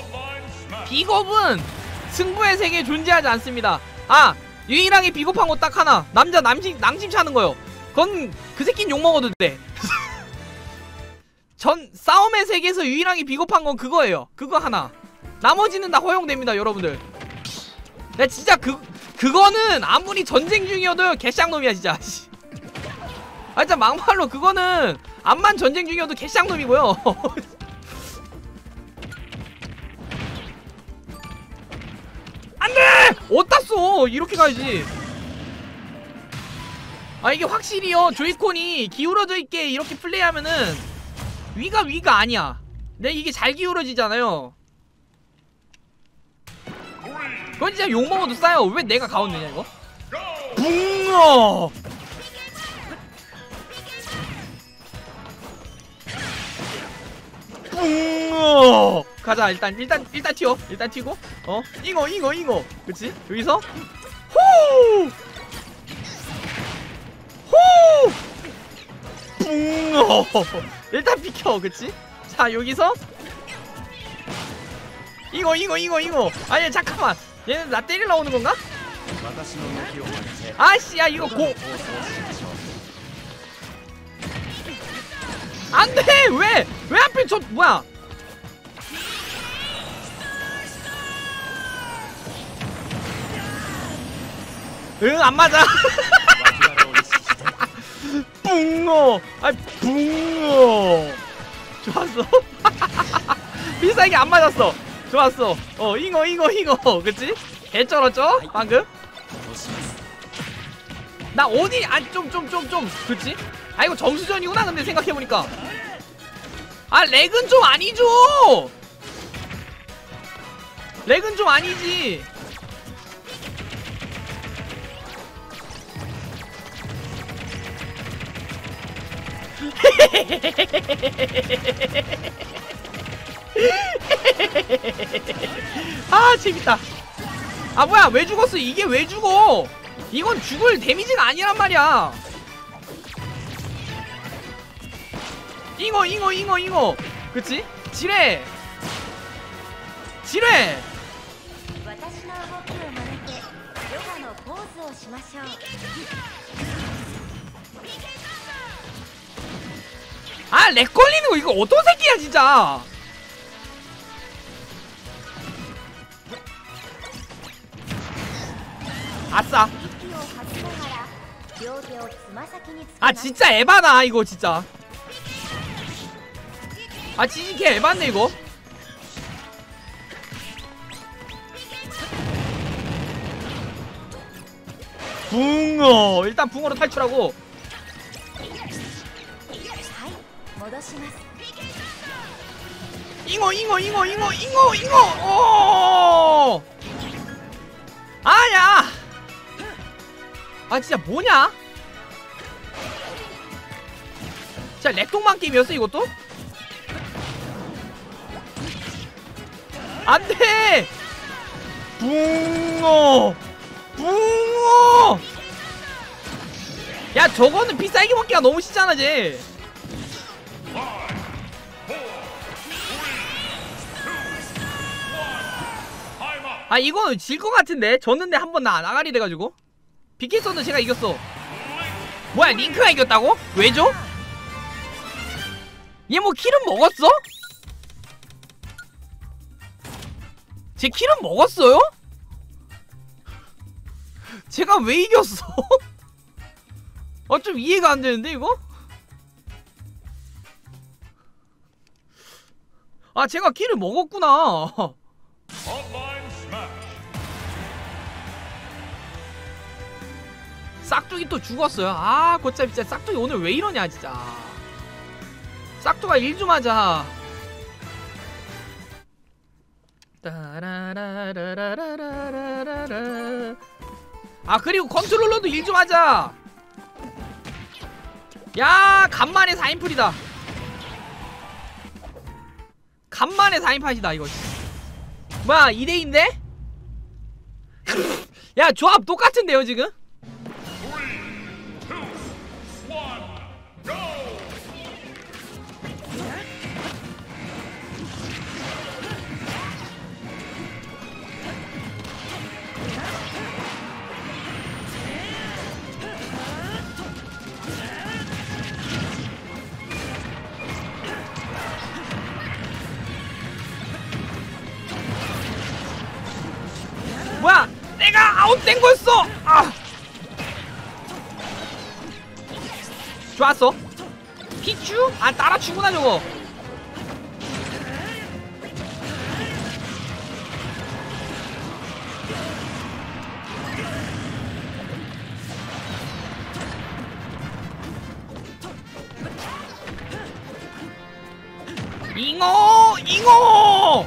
비겁은 승부의 세계에 존재하지 않습니다. 아! 유일하게 비겁한 거 딱 하나. 남자 남심, 낭심 차는 거요. 그건 그 새끼는 욕먹어도 돼. 전 싸움의 세계에서 유일하게 비겁한 건 그거예요. 그거 하나. 나머지는 다 허용됩니다 여러분들. 야 진짜 그 그거는 아무리 전쟁 중이어도 개쌍놈이야 진짜. 아 진짜 막말로 그거는 암만 전쟁 중이어도 개쌍놈이고요. 안돼! 어디다 써! 이렇게 가야지. 아 이게 확실히요 조이콘이 기울어져 있게 이렇게 플레이하면은 위가 위가 아니야. 근데 이게 잘 기울어지잖아요. 그건 진짜 욕먹어도 싸요. 왜 내가 가운데냐 이거? 붕어! 붕어! 가자 일단 일단 일단 튀어. 일단 튀고 어 잉어 잉어 잉어. 그치? 여기서 호! 호! 붕어! 일단 비켜. 그치? 자 여기서 잉어 잉어 잉어 잉어. 아니 잠깐만 얘는 나 때리러 오는 건가? 아씨 야 이거 고 안돼! 왜! 왜 하필 저 뭐야? 응 안맞아. 붕어! 아이 붕어! 좋았어. 비싸게 안맞았어. 좋았어. 어 잉어 잉어 잉어. 그치? 개쩔었죠? 방금? 나 어디 아 좀 좀 좀 좀 그치? 아 이거 점수전이구나 근데 생각해보니까. 아 렉은 좀 아니죠. 렉은 좀 아니지. 아 재밌다. 아 뭐야 왜 죽었어? 이게 왜 죽어? 이건 죽을 데미지가 아니란 말이야. 잉어 잉어 잉어 잉어. 그치? 지뢰 지뢰. 아 렉 걸리는 거 이거 어떤 새끼야 진짜. 아싸. 아 진짜 에바다 이거 진짜. 아 진짜 개 에바네 이거. 붕어. 일단 붕어로 탈출하고. 잉어 잉어 잉어 잉어 잉어 잉어. 어. 아야. 아 진짜 뭐냐? 진짜 렉동만 게임이었어 이것도? 안돼! 붕어! 붕어! 야 저거는 비싸게 먹기가 너무 쉽잖아 쟤. 아 이거 질 것 같은데? 졌는데 한번 나 나가리 돼가지고. 비키서는 제가 이겼어. 뭐야 링크가 이겼다고? 왜죠? 얘 뭐 킬은 먹었어? 제 킬은 먹었어요? 제가 왜 이겼어? 아 좀 이해가 안 되는데 이거? 아 제가 킬을 먹었구나. 싹둑이 또 죽었어요. 아 고짜 진짜 싹둑이 오늘 왜 이러냐 진짜. 싹둑아 일 좀 하자. 아 그리고 컨트롤러도 일 좀 하자. 야 간만에 사 인풀이다. 간만에 사 인팟이다 이거. 뭐야 이 대인데? 야 조합 똑같은데요 지금? 뭐야 내가 아웃된 거였어. 아 좋았어. 피츄? 아 따라추구나 저거. 잉어 잉어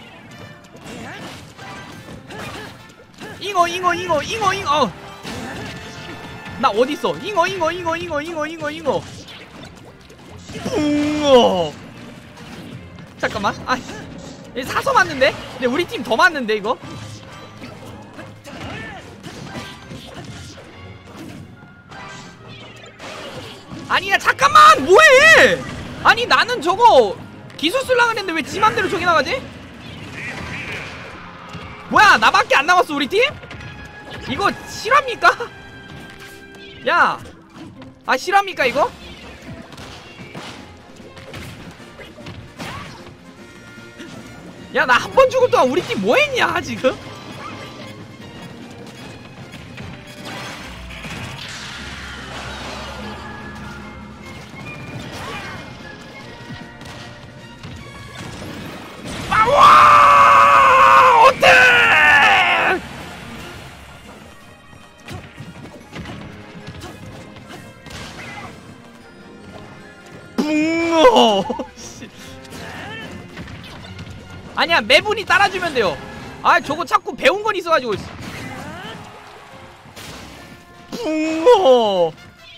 잉어 잉어 잉어 잉어 잉어. 나 어딨어? 잉어 잉어 잉어 잉어 잉어 잉어 잉어 붕어. 잠깐만. 아 사서 맞는데? 근데 우리 팀 더 맞는데 이거? 아니 야 잠깐만 뭐해? 아니 나는 저거 기술 쓰려고 했는데 왜 지 맘대로 저기 나가지? 뭐야 나밖에 안 남았어 우리 팀? 이거 실합니까? 야! 아 실합니까 이거? 야 나 한 번 죽을 동안 우리 팀 뭐했냐 지금? 아와! 어때? 붕어! 아니야 매분이 따라주면 돼요. 아 저거 자꾸 배운 건 있어가지고. 붕어!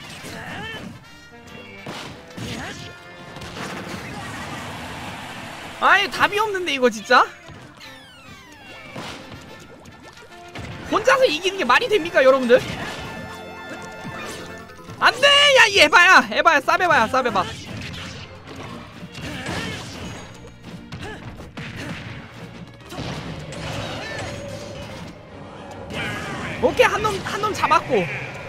아니 답이 없는데 이거 진짜? 혼자서 이기는 게 말이 됩니까 여러분들? 안돼! 야 이 에바야! 에바야 싸베바야 싸베바. 오케이 한 놈 한 놈 잡았고.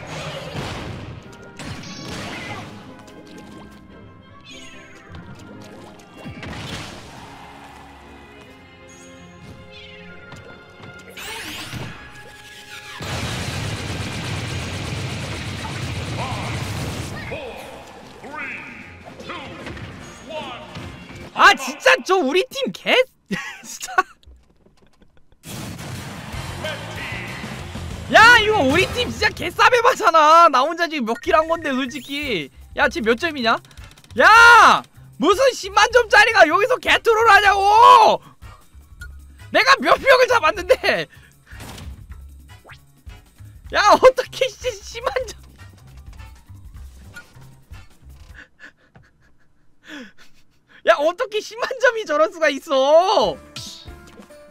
아 진짜 저 우리 팀 개 진짜. 야 이거 우리 팀 진짜 개싸배바잖아. 나 혼자 지금 몇 킬 한 건데 솔직히. 야 지금 몇 점이냐? 야 무슨 십만 점짜리가 여기서 개트롤 하냐고. 내가 몇 명을 잡았는데. 야 어떻게 십만 점. 야 어떻게 십만 점이 저럴 수가 있어.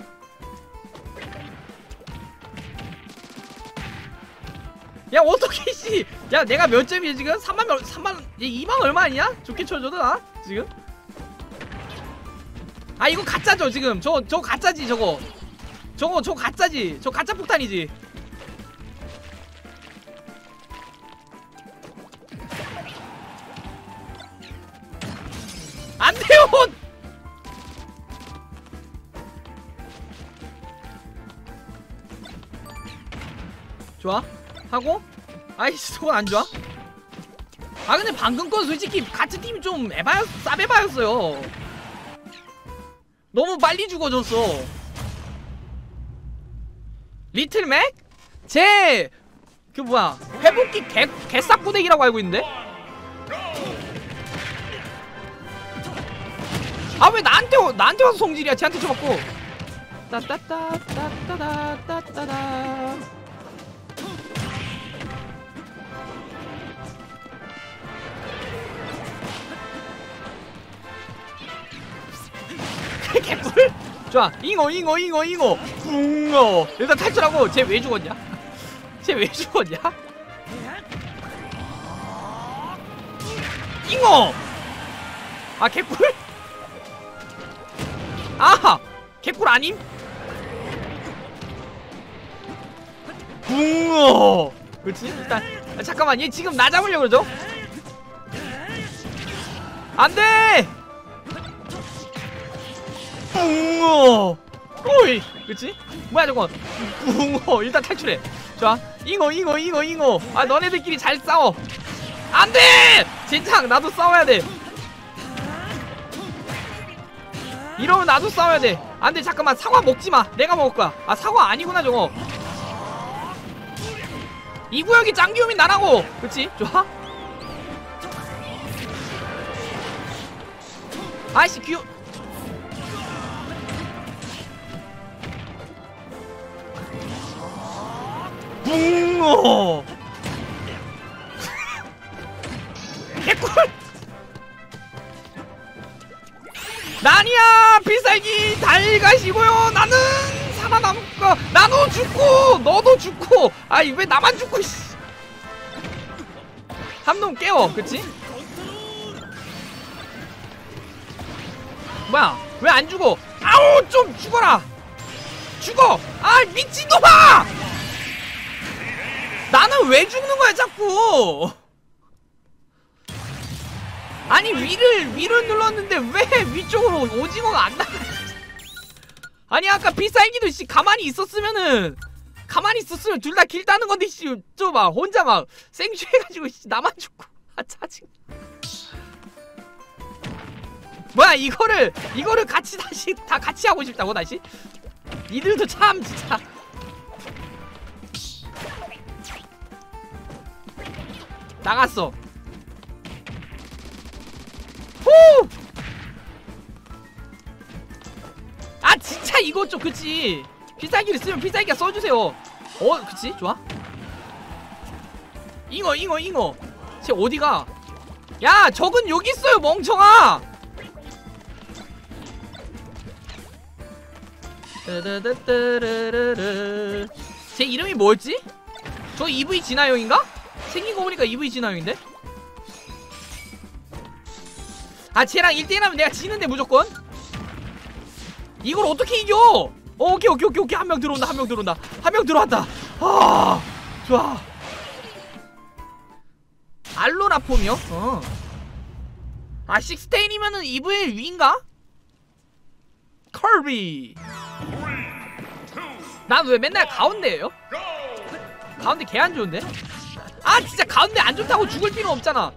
아니 야 내가 몇 점이야 지금? 삼만 몇 삼만 이만 얼마 아니야? 좋게 쳐줘도 나 지금? 아 이거 가짜죠 지금. 저거 저거 가짜지 저거. 저거 저거 가짜지. 저 가짜 폭탄이지. 안 돼요. 좋아 하고 아이씨 저건 안 좋아. 아 근데 방금 건 솔직히 같은 팀이 좀 에바였 싸베바였어요. 너무 빨리 죽어졌어. 리틀 맥? 제 그 뭐야 회복기 개 개싹구대기라고 알고 있는데. 아 왜 나한테 와, 나한테 와서 성질이야. 쟤한테 쳐먹고 따따따따따따따따따. 개꿀? 좋아 잉어 잉어 잉어 잉어 붕어. 일단 탈출하고. 쟤 왜 죽었냐? 쟤 왜 죽었냐? 잉어. 아 개꿀? 아 개꿀 아님? 붕어. 그렇지 일단. 아, 잠깐만 얘 지금 나 잡으려고 그러죠? 안돼. 붕어. 오이 그치? 뭐야 저건. 붕어. 일단 탈출해. 좋아 잉어 잉어 잉어 잉어. 아 너네들끼리 잘 싸워. 안돼. 진작 나도 싸워야 돼. 이러면 나도 싸워야 돼. 안돼 잠깐만 사과 먹지마. 내가 먹을 거야. 아 사과 아니구나 저거. 이 구역이 짱귀요민 나라고. 그치? 좋아 아이씨 귀여. 붕어. 개꿀. 나니야 필살기 달가시고요. 나는 살아남고 나도 죽고 너도 죽고. 아이 왜 나만 죽고. 한 놈 깨워. 그치? 뭐야 왜 안 죽어. 아우 좀 죽어라. 죽어. 아 미친놈아. 나는 왜 죽는 거야 자꾸. 아니 위를 위를 눌렀는데 왜 위쪽으로 오징어가 안 나가. 아니 아까 필살기도 씨 가만히 있었으면은 가만히 있었으면 둘 다 길 따는 건데 씨 저 막 혼자 막 생취해가지고 씨 나만 죽고. 아 짜증. 뭐야 이거를 이거를 같이 다시 다 같이 하고 싶다고 다시? 니들도 참 진짜. 나갔어. 후! 아 진짜 이거 좀 그치. 필살기를 쓰면 필살기가 써주세요. 어 그치 좋아. 잉어 잉어 잉어. 쟤 어디가. 야 적은 여기 있어요 멍청아. 제 이름이 뭐였지? 저 이브이 진화용인가? 생긴 거 보니까 이브이 진화용인데? 아 쟤랑 일 대 일 하면 내가 지는데 무조건? 이걸 어떻게 이겨? 어, 오케이 오케이 오케이 오케이. 한 명 들어온다 한 명 들어온다 한 명 들어왔다. 아 좋아. 알로라폼이요? 어. 아 식스테인이면은 이브이 위인가? 컬비. 난 왜 맨날 가운데예요? 가운데 개 안 좋은데? 아 진짜 가운데 안 좋다고 죽을 필요 없잖아.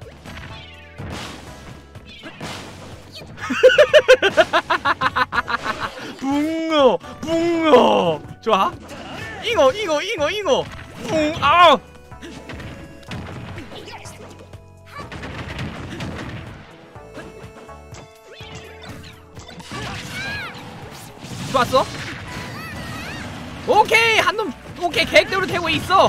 붕어 붕어. 좋아 잉어 잉어 잉어 잉어 붕. 아 좋았어. 오케이 한놈. 오케이 계획대로 되고 있어.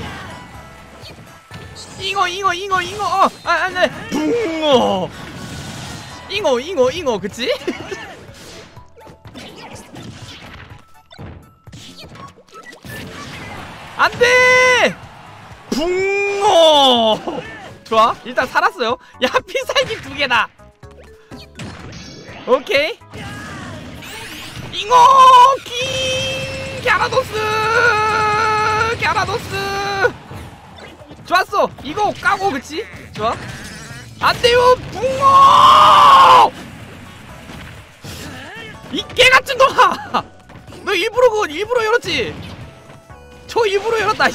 잉어 잉어 잉어 잉어. 어 아 안돼. 붕어 잉어 잉어 잉어. 그치? 안돼. 붕어. 붕어. 좋아, 일단 살았어요. 야, 필살기 두 개다. 오케이. 잉어 킹 갸라도스. 갸라도스 좋았어. 이거 까고. 그치? 좋아. 안돼요 붕어. 이 개같은 놈아. 너 일부러 그거 일부러 열었지? 저 일부러 열었다.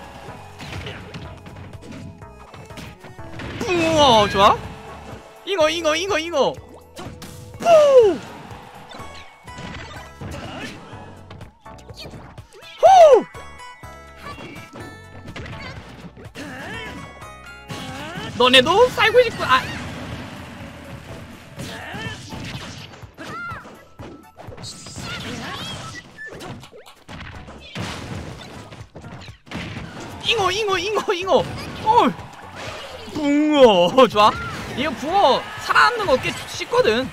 붕어 좋아. 잉어 잉어 잉어 잉어. 후! 후! 너네도 살고 싶고. 아. 잉어 잉어 잉어 잉어. 어. 붕어 좋아. 이거 붕어 살아남는 거 꽤 쉽거든.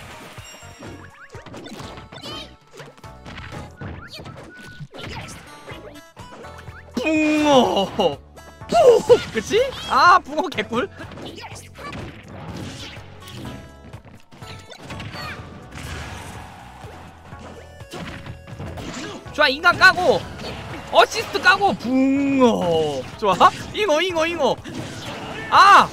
붕어. 후! 그치? 아, 붕어 개꿀. 좋아, 인간 까고 어시스트 까고 붕어 좋아. 잉어 잉어 잉어. 아,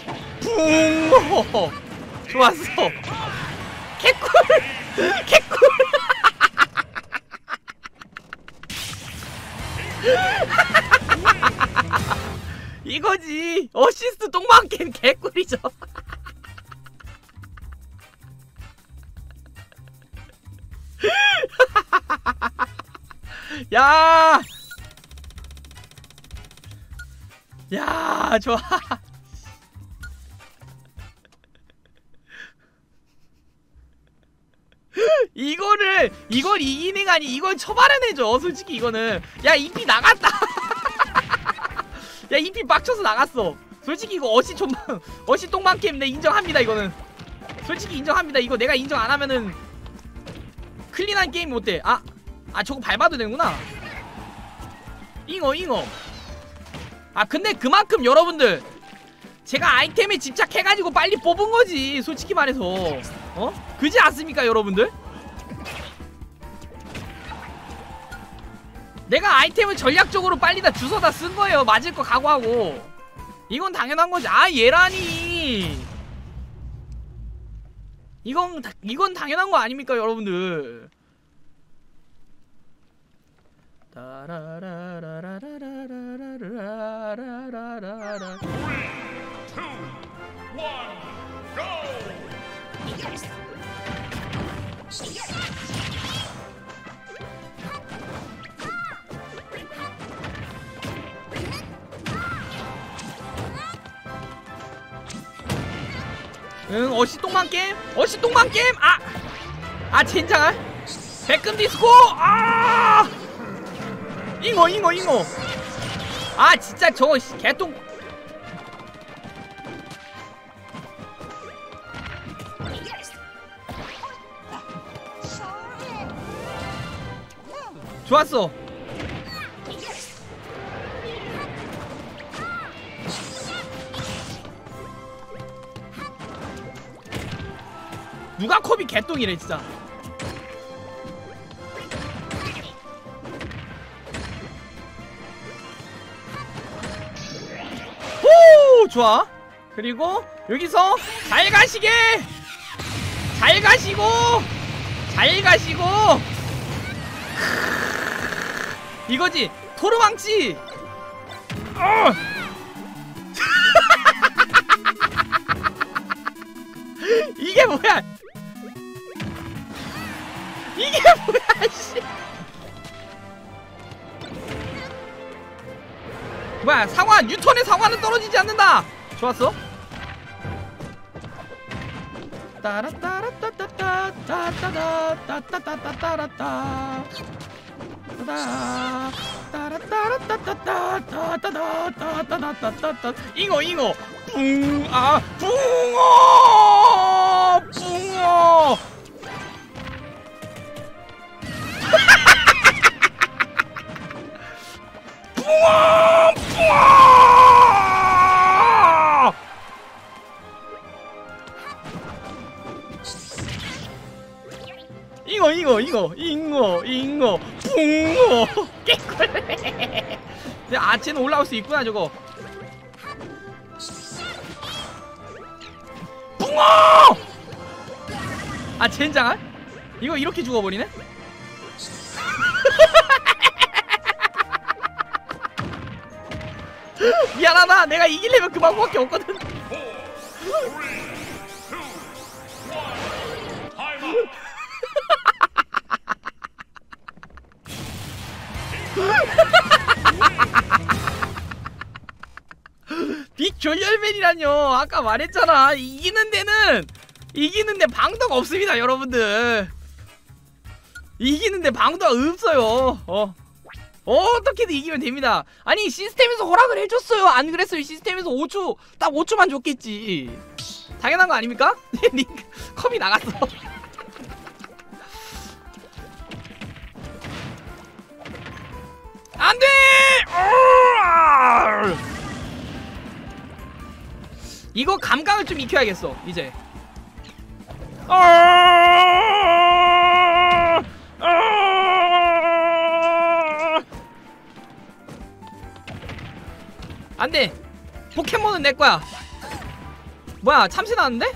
붕어 좋았어. 개꿀. 개꿀. 이거지. 어시스트 똥망캔 개꿀이죠. 야, 야, 좋아. 이거를 이걸 이기는 거 아니, 이걸 처발해내죠. 솔직히 이거는. 야, 이피 나갔다. 야, 이피 빡쳐서 나갔어. 솔직히 이거 어시 좀만 어시 똥망캠 내 인정합니다. 이거는 솔직히 인정합니다. 이거 내가 인정 안 하면은 클린한 게임 못돼. 아, 아 저거 밟아도 되는구나. 잉어 잉어. 아 근데 그만큼 여러분들 제가 아이템에 집착해가지고 빨리 뽑은 거지. 솔직히 말해서 어? 그지 않습니까 여러분들? 내가 아이템을 전략적으로 빨리 다 주워다 쓴 거예요. 맞을 거 각오하고. 이건 당연한 거지. 아, 얘라니. 이건 이건 당연한 거 아닙니까 여러분들? 따라라라라라라라라라라라라. 응, 어시 똥만 게임? 어시 똥만 게임? 아! 아, 젠장아! 백금 디스코! 아! 잉어, 잉어, 잉어! 아, 진짜 저거, 개똥! 좋았어! 누가 컵이 개똥이래 진짜. 호 좋아. 그리고 여기서 잘 가시게. 잘 가시고 잘 가시고. 이거지 토르망치. 어! 이게 뭐야? 이게 뭐야, 씨. 뭐야, 상화, 뉴턴의 상화는 떨어지지 않는다! 좋았어. 따라따라따따따따따따따따따따따따따따따따 따라따라따따따따따따따따따따따따따따따따따따 잉어, 잉어! 붕, 아, 붕어! 붕어! 붕어! 붕어! 잉어 잉어 잉어 잉어 잉어 붕어 개꿀. 아 쟤는 올라올 수 있구나 저거. 붕어. 아 젠장할? 이거 이렇게 죽어버리네? 미안하다. 내가 이기려면 그 방법밖에 없거든. 빅졸열맨이라뇨. 아까 말했잖아. 이기는 데는 이기는데 방도가 없습니다 여러분들. 이기는데 방도가 없어요. 어 어떻게든 이기면 됩니다. 아니 시스템에서 허락을 해줬어요. 안 그랬어요 시스템에서 오 초 딱 오 초만 줬겠지. 당연한 거 아닙니까? 컵이 나갔어. 안돼! 이거 감각을 좀 익혀야겠어 이제. 안돼! 포켓몬은 내거야. 뭐야 참새 나왔는데?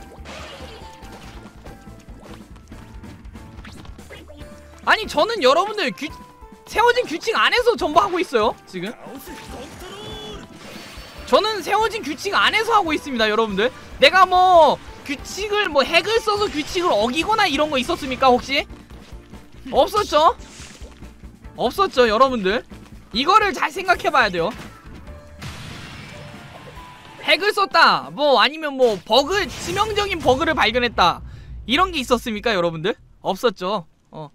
아니 저는 여러분들 규, 세워진 규칙 안에서 전부 하고 있어요 지금. 저는 세워진 규칙 안에서 하고 있습니다 여러분들. 내가 뭐 규칙을 뭐 핵을 써서 규칙을 어기거나 이런 거 있었습니까 혹시? 없었죠? 없었죠 여러분들. 이거를 잘 생각해봐야 돼요. 핵을 썼다 뭐 아니면 뭐 버그, 치명적인 버그를 발견했다 이런 게 있었습니까 여러분들? 없었죠. 어.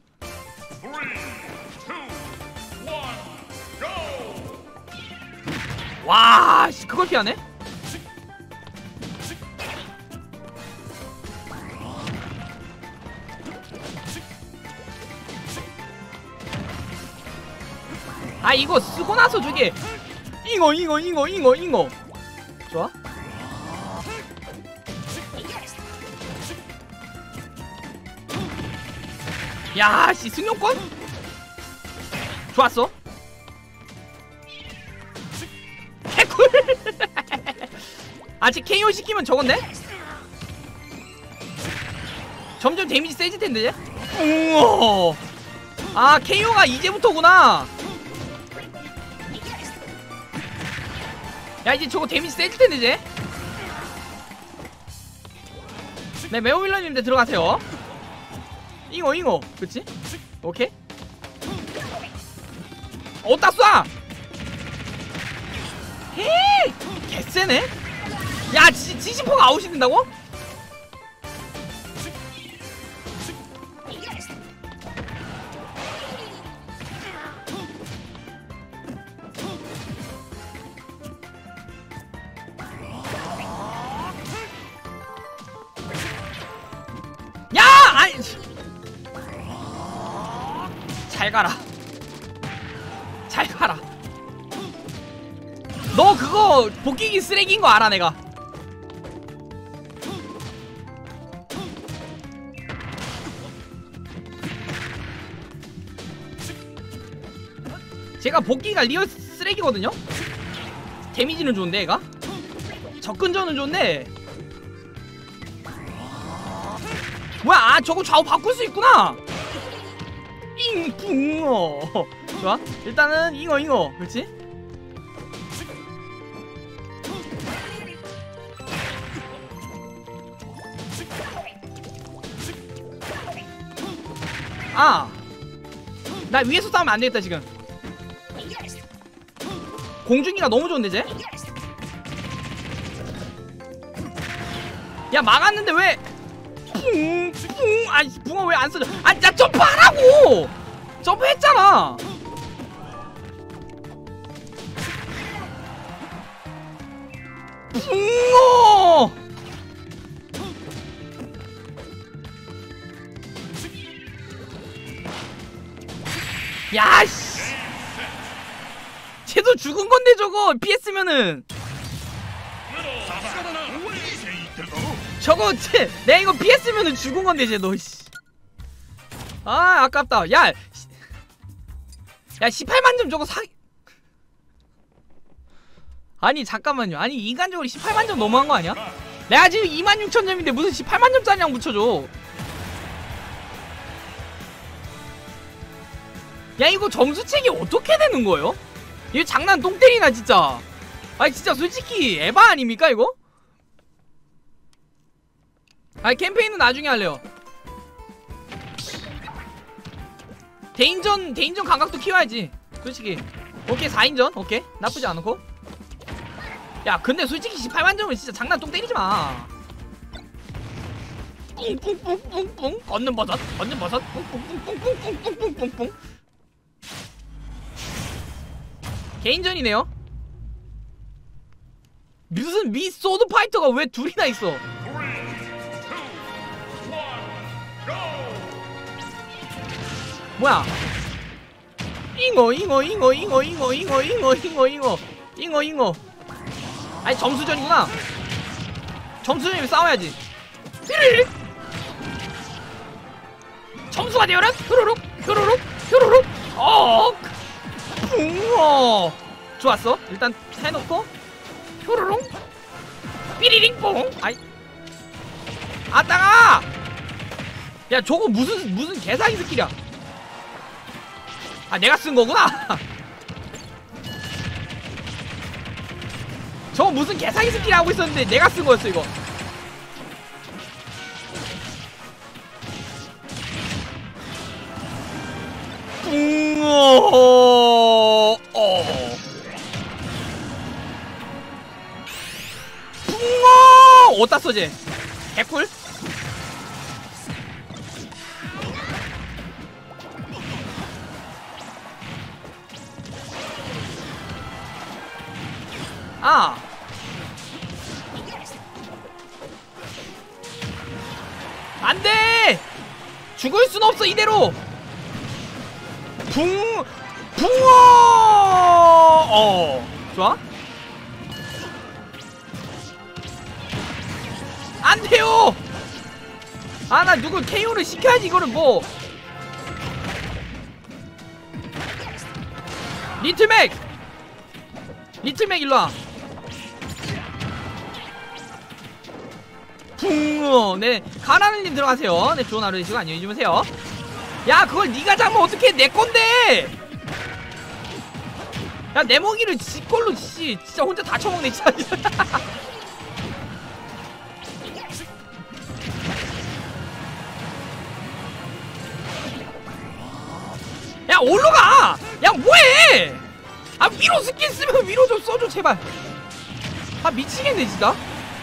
와, 씨, 그걸 피하네? 아 이거 쓰고 나서 저게 잉어 잉어 잉어 잉어 잉어 좋아? 야씨 승용권? 좋았어. 개꿀. 아직 케이오 시키면 저건데? 점점 데미지 세질텐데 얘? 우와. 아 케이오가 이제부터구나. 야 이제 저거 데미지 세질텐데 이제? 네 메오윌러님들 들어가세요. 잉어 잉어 그치? 오케이. 어따 쏴! 헤이! 개쎄네? 야 지, 지시포가 아웃이 된다고? 야! 아이 잘 가라. 잘 가라. 너 그거 복귀기 쓰레기인 거 알아 내가. 제가 복귀가 리얼 쓰레기거든요? 데미지는 좋은데 얘가? 접근전은 좋은데 뭐야 아 저거 좌우 바꿀 수 있구나. 잉 붕어 좋아 일단은 잉어 잉어 그렇지. 아 나 위에서 싸우면 안되겠다 지금. 공중기가 너무 좋은데 쟤? 야 막았는데 왜 뿡! 뿡! 아이 붕어 왜 안 써져. 아 야 점프하라고! 점프했잖아. 붕어! 야씨 쟤도 죽은건데 저거 피했으면은 저거 쟤 내가 이거 피했으면은 죽은건데 쟤 너 씨. 아 아깝다. 야, 야 십팔만 점 저거 사. 아니 잠깐만요. 아니 인간적으로 십팔만 점 너무한 거 아니야? 내가 지금 이만 육천 점인데 무슨 십팔만 점짜리랑 붙여줘. 야 이거 점수책이 어떻게 되는 거예요? 이거 장난 똥 때리나 진짜. 아니 진짜 솔직히 에바 아닙니까 이거? 아니 캠페인은 나중에 할래요. 대인전 대인전 감각도 키워야지 솔직히. 오케이 사인전 오케이 나쁘지 않고. 야 근데 솔직히 십팔만 점은 진짜 장난 똥 때리지마. 뿡뿡뿡뿡뿡 걷는 버섯 걷는 버섯 뿡뿡뿡뿡뿡뿡뿡뿡뿡. 개인전이네요. 무슨 미 소드 파이터가 왜 둘이나 있어? 뭐야? 잉어 잉어 잉어 잉어 잉어 잉어 잉어 잉어 잉어 잉어 잉어. 아니 점수전이구나. 점수전이면 싸워야지. 삐리릭. 점수가 되어라. 효로록 효로록 효로록. 어. 붕어. 좋았어. 일단 해놓고 효로록 삐리릭 뽕. 아이. 아따가. 야 저거 무슨 무슨 개사기 스킬이야. 아 내가 쓴 거구나. 저거 무슨 개사기 스킬 하고 있었는데 내가 쓴 거였어 이거. 붕어. 어. 붕어. 어디다 써지? 개꿀. 아 안돼. 죽을 순 없어 이대로. 붕 붕어. 어 좋아. 안돼요. 아 나 누굴 케이오를 시켜야지 이거를 뭐. 리틀맥 리틀맥 일로와. 붕어. 네 가라는님 들어가세요. 네 좋은 하루 되시고 안녕히 주무세요. 야 그걸 니가 잡으면 어떡해. 내건데. 야 내 먹이를 지걸로 씨 진짜 혼자 다 처먹네 진짜. 야 올라가. 야 뭐해. 아 위로 스킬 쓰면 위로 좀 써줘 제발. 아 미치겠네 진짜.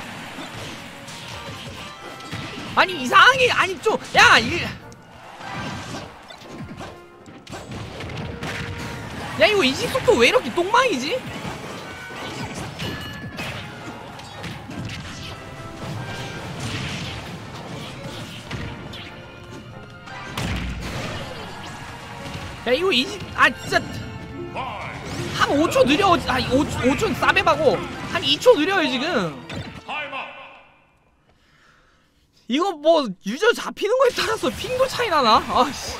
아니 이상하게 아니 좀 야 이 야 이거 이식속도 왜 이렇게 똥망이지? 야 이거 이식 아 진짜 한 오 초 느려. 아 오 초 싸매바고 한 이 초 느려요 지금. 이거 뭐 유저 잡히는 거에 따라서 핑도 차이 나나? 아씨.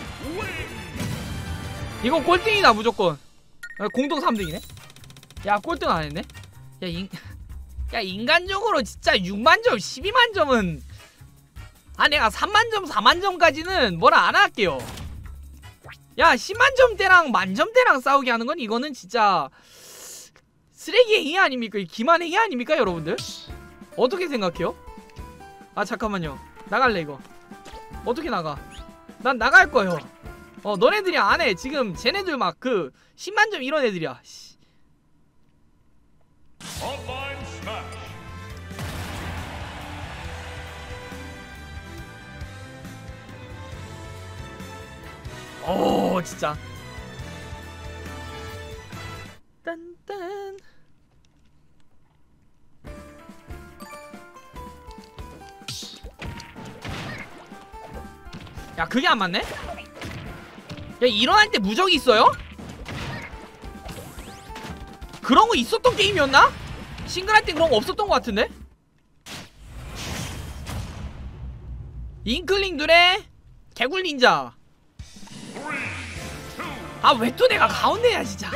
이거 꼴등이다 무조건. 아, 공동 삼 등이네. 야 꼴등 안 했네. 야 인, 야 인간적으로 진짜 육만 점, 십이만 점은 아 내가 삼만 점, 사만 점까지는 뭐라 안 할게요. 야 십만 점대랑 만점대랑 싸우게 하는 건 이거는 진짜 쓰레기 행위 아닙니까? 기만 행위 아닙니까 여러분들? 어떻게 생각해요? 아 잠깐만요. 나갈래 이거. 어떻게 나가? 난 나갈 거예요. 어 너네들이 안해. 지금 쟤네들 막 그 십만 점 이런 애들이야. 씨. 오 진짜. 딴딴. 야 그게 안 맞네? 야 일어날 때 무적이 있어요? 그런 거 있었던 게임이었나? 싱글할 때 그런 거 없었던 거 같은데? 잉클링 누레 개굴 닌자. 아 왜 또 내가 가운데야 진짜.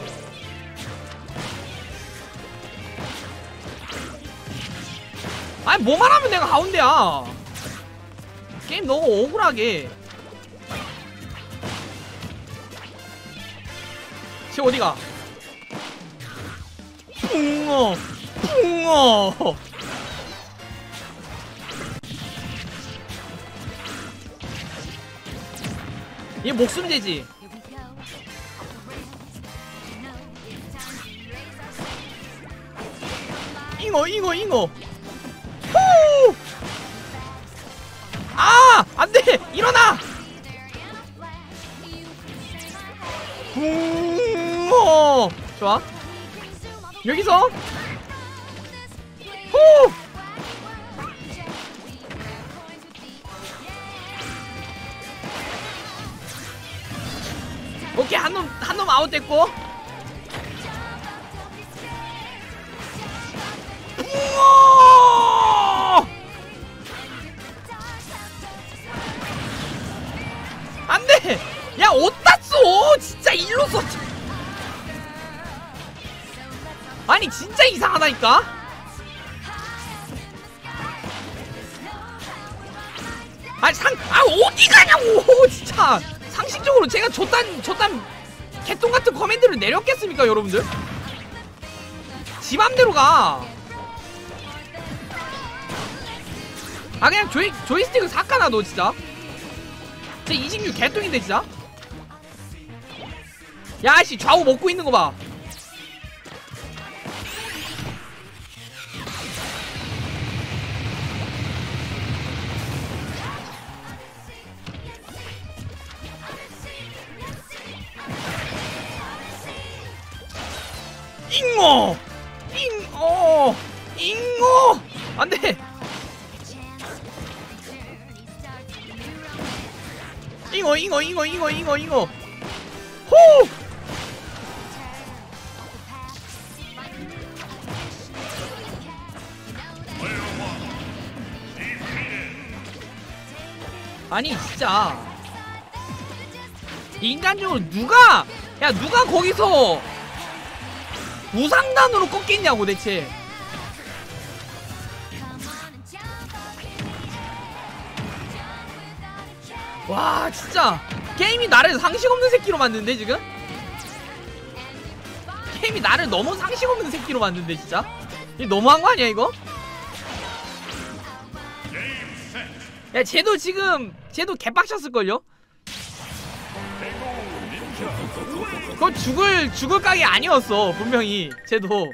아니 뭐만 하면 내가 가운데야. 게임 너무 억울하게. 쟤 어디가? 붕어 붕어. 얘 목숨 되지. 잉어 잉어 잉어. 후! 아! 안돼! 일어나! 붕어. 좋아. 여기서 후! 오케이, 한 놈 한 놈 아웃됐고. 붕어! 안돼! 야 어디다 써! 진짜 일로 써. 아니 진짜 이상하다니까? 아니 상.. 아 어디 가냐고! 진짜 상식적으로 제가 저딴 저딴 개똥같은 커맨드를 내렸겠습니까 여러분들? 지 맘대로 가. 아 그냥 조이, 조이스틱을 삭가나 너 진짜. 제 이십육 개똥인데 진짜. 야씨 좌우 먹고 있는 거 봐. 잉어! 잉어! 잉어! 안돼! 잉어 잉어 잉어 잉어 잉어 잉어 호! 아니 진짜 인간적으로 누가 야 누가 거기서 무상단으로 꺾겠냐고 대체. 와 진짜 게임이 나를 상식 없는 새끼로 만드는데 지금? 게임이 나를 너무 상식 없는 새끼로 만드는데 진짜? 이거 너무한 거 아니야 이거? 야 쟤도 지금 쟤도 개빡쳤을걸요? 그거 죽을 죽을 각이 아니었어 분명히 쟤도.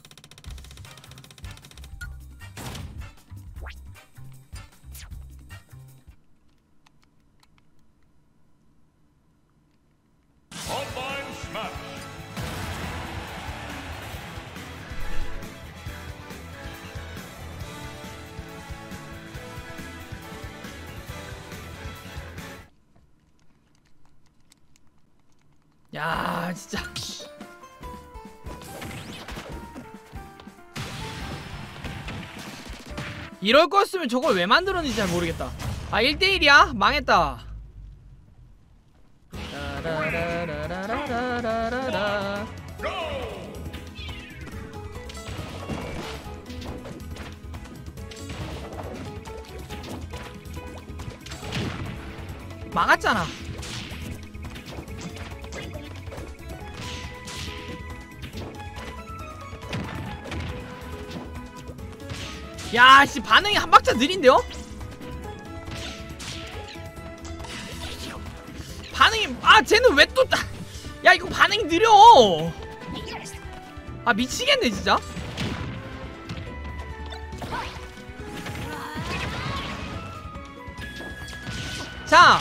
야 진짜 이럴 거였으면 저걸 왜 만들었는지 잘 모르겠다. 아 일 대 일이야? 망했다. 망했잖아. 야씨 반응이 한 박자 느린데요? 반응이 아 쟤는 왜 또 야 이거 반응이 느려. 아 미치겠네 진짜. 자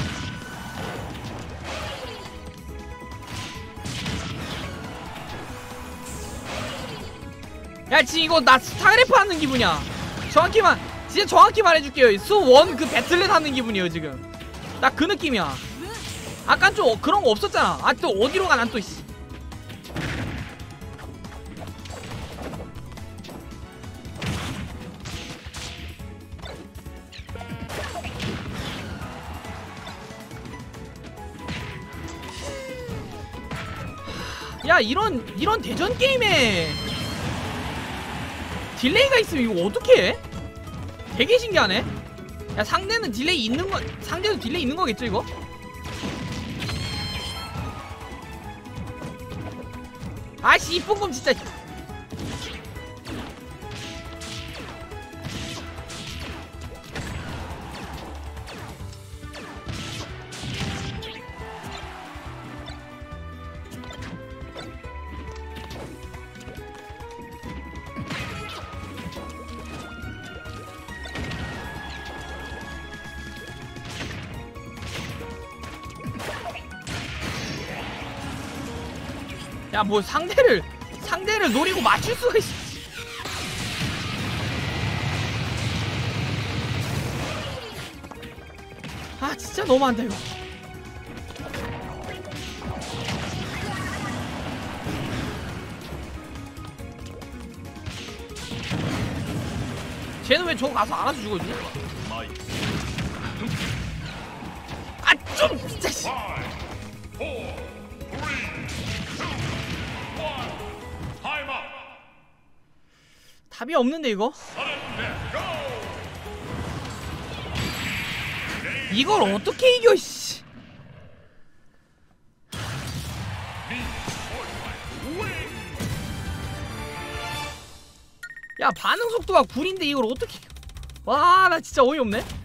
야 지금 이거 나 스타그래프 하는 기분이야. 정확히만 진짜 정확히 말해줄게요. 수원 그 배틀넷 하는 기분이에요 지금. 딱 그 느낌이야. 아까 좀 그런 거 없었잖아. 아 또 어디로 가 난 또 씨. 야 이런 이런 대전 게임에 딜레이가 있으면 이거 어떻게 해? 되게 신기하네. 야 상대는 딜레이 있는 거 상대도 딜레이 있는 거겠죠 이거? 아씨 이쁜 곰 진짜. 야 뭐 상대를 상대를 노리고 맞출 수가 있어. 아 진짜 너무한다 이거. 쟤는 왜 저거 가서 알아서 죽어주지? 아 좀 진짜 씨. 답이 없는데 이거? 이걸 어떻게 이겨 씨. 야 반응 속도가 구인데 이걸 어떻게 이겨. 와 나 진짜 어이없네.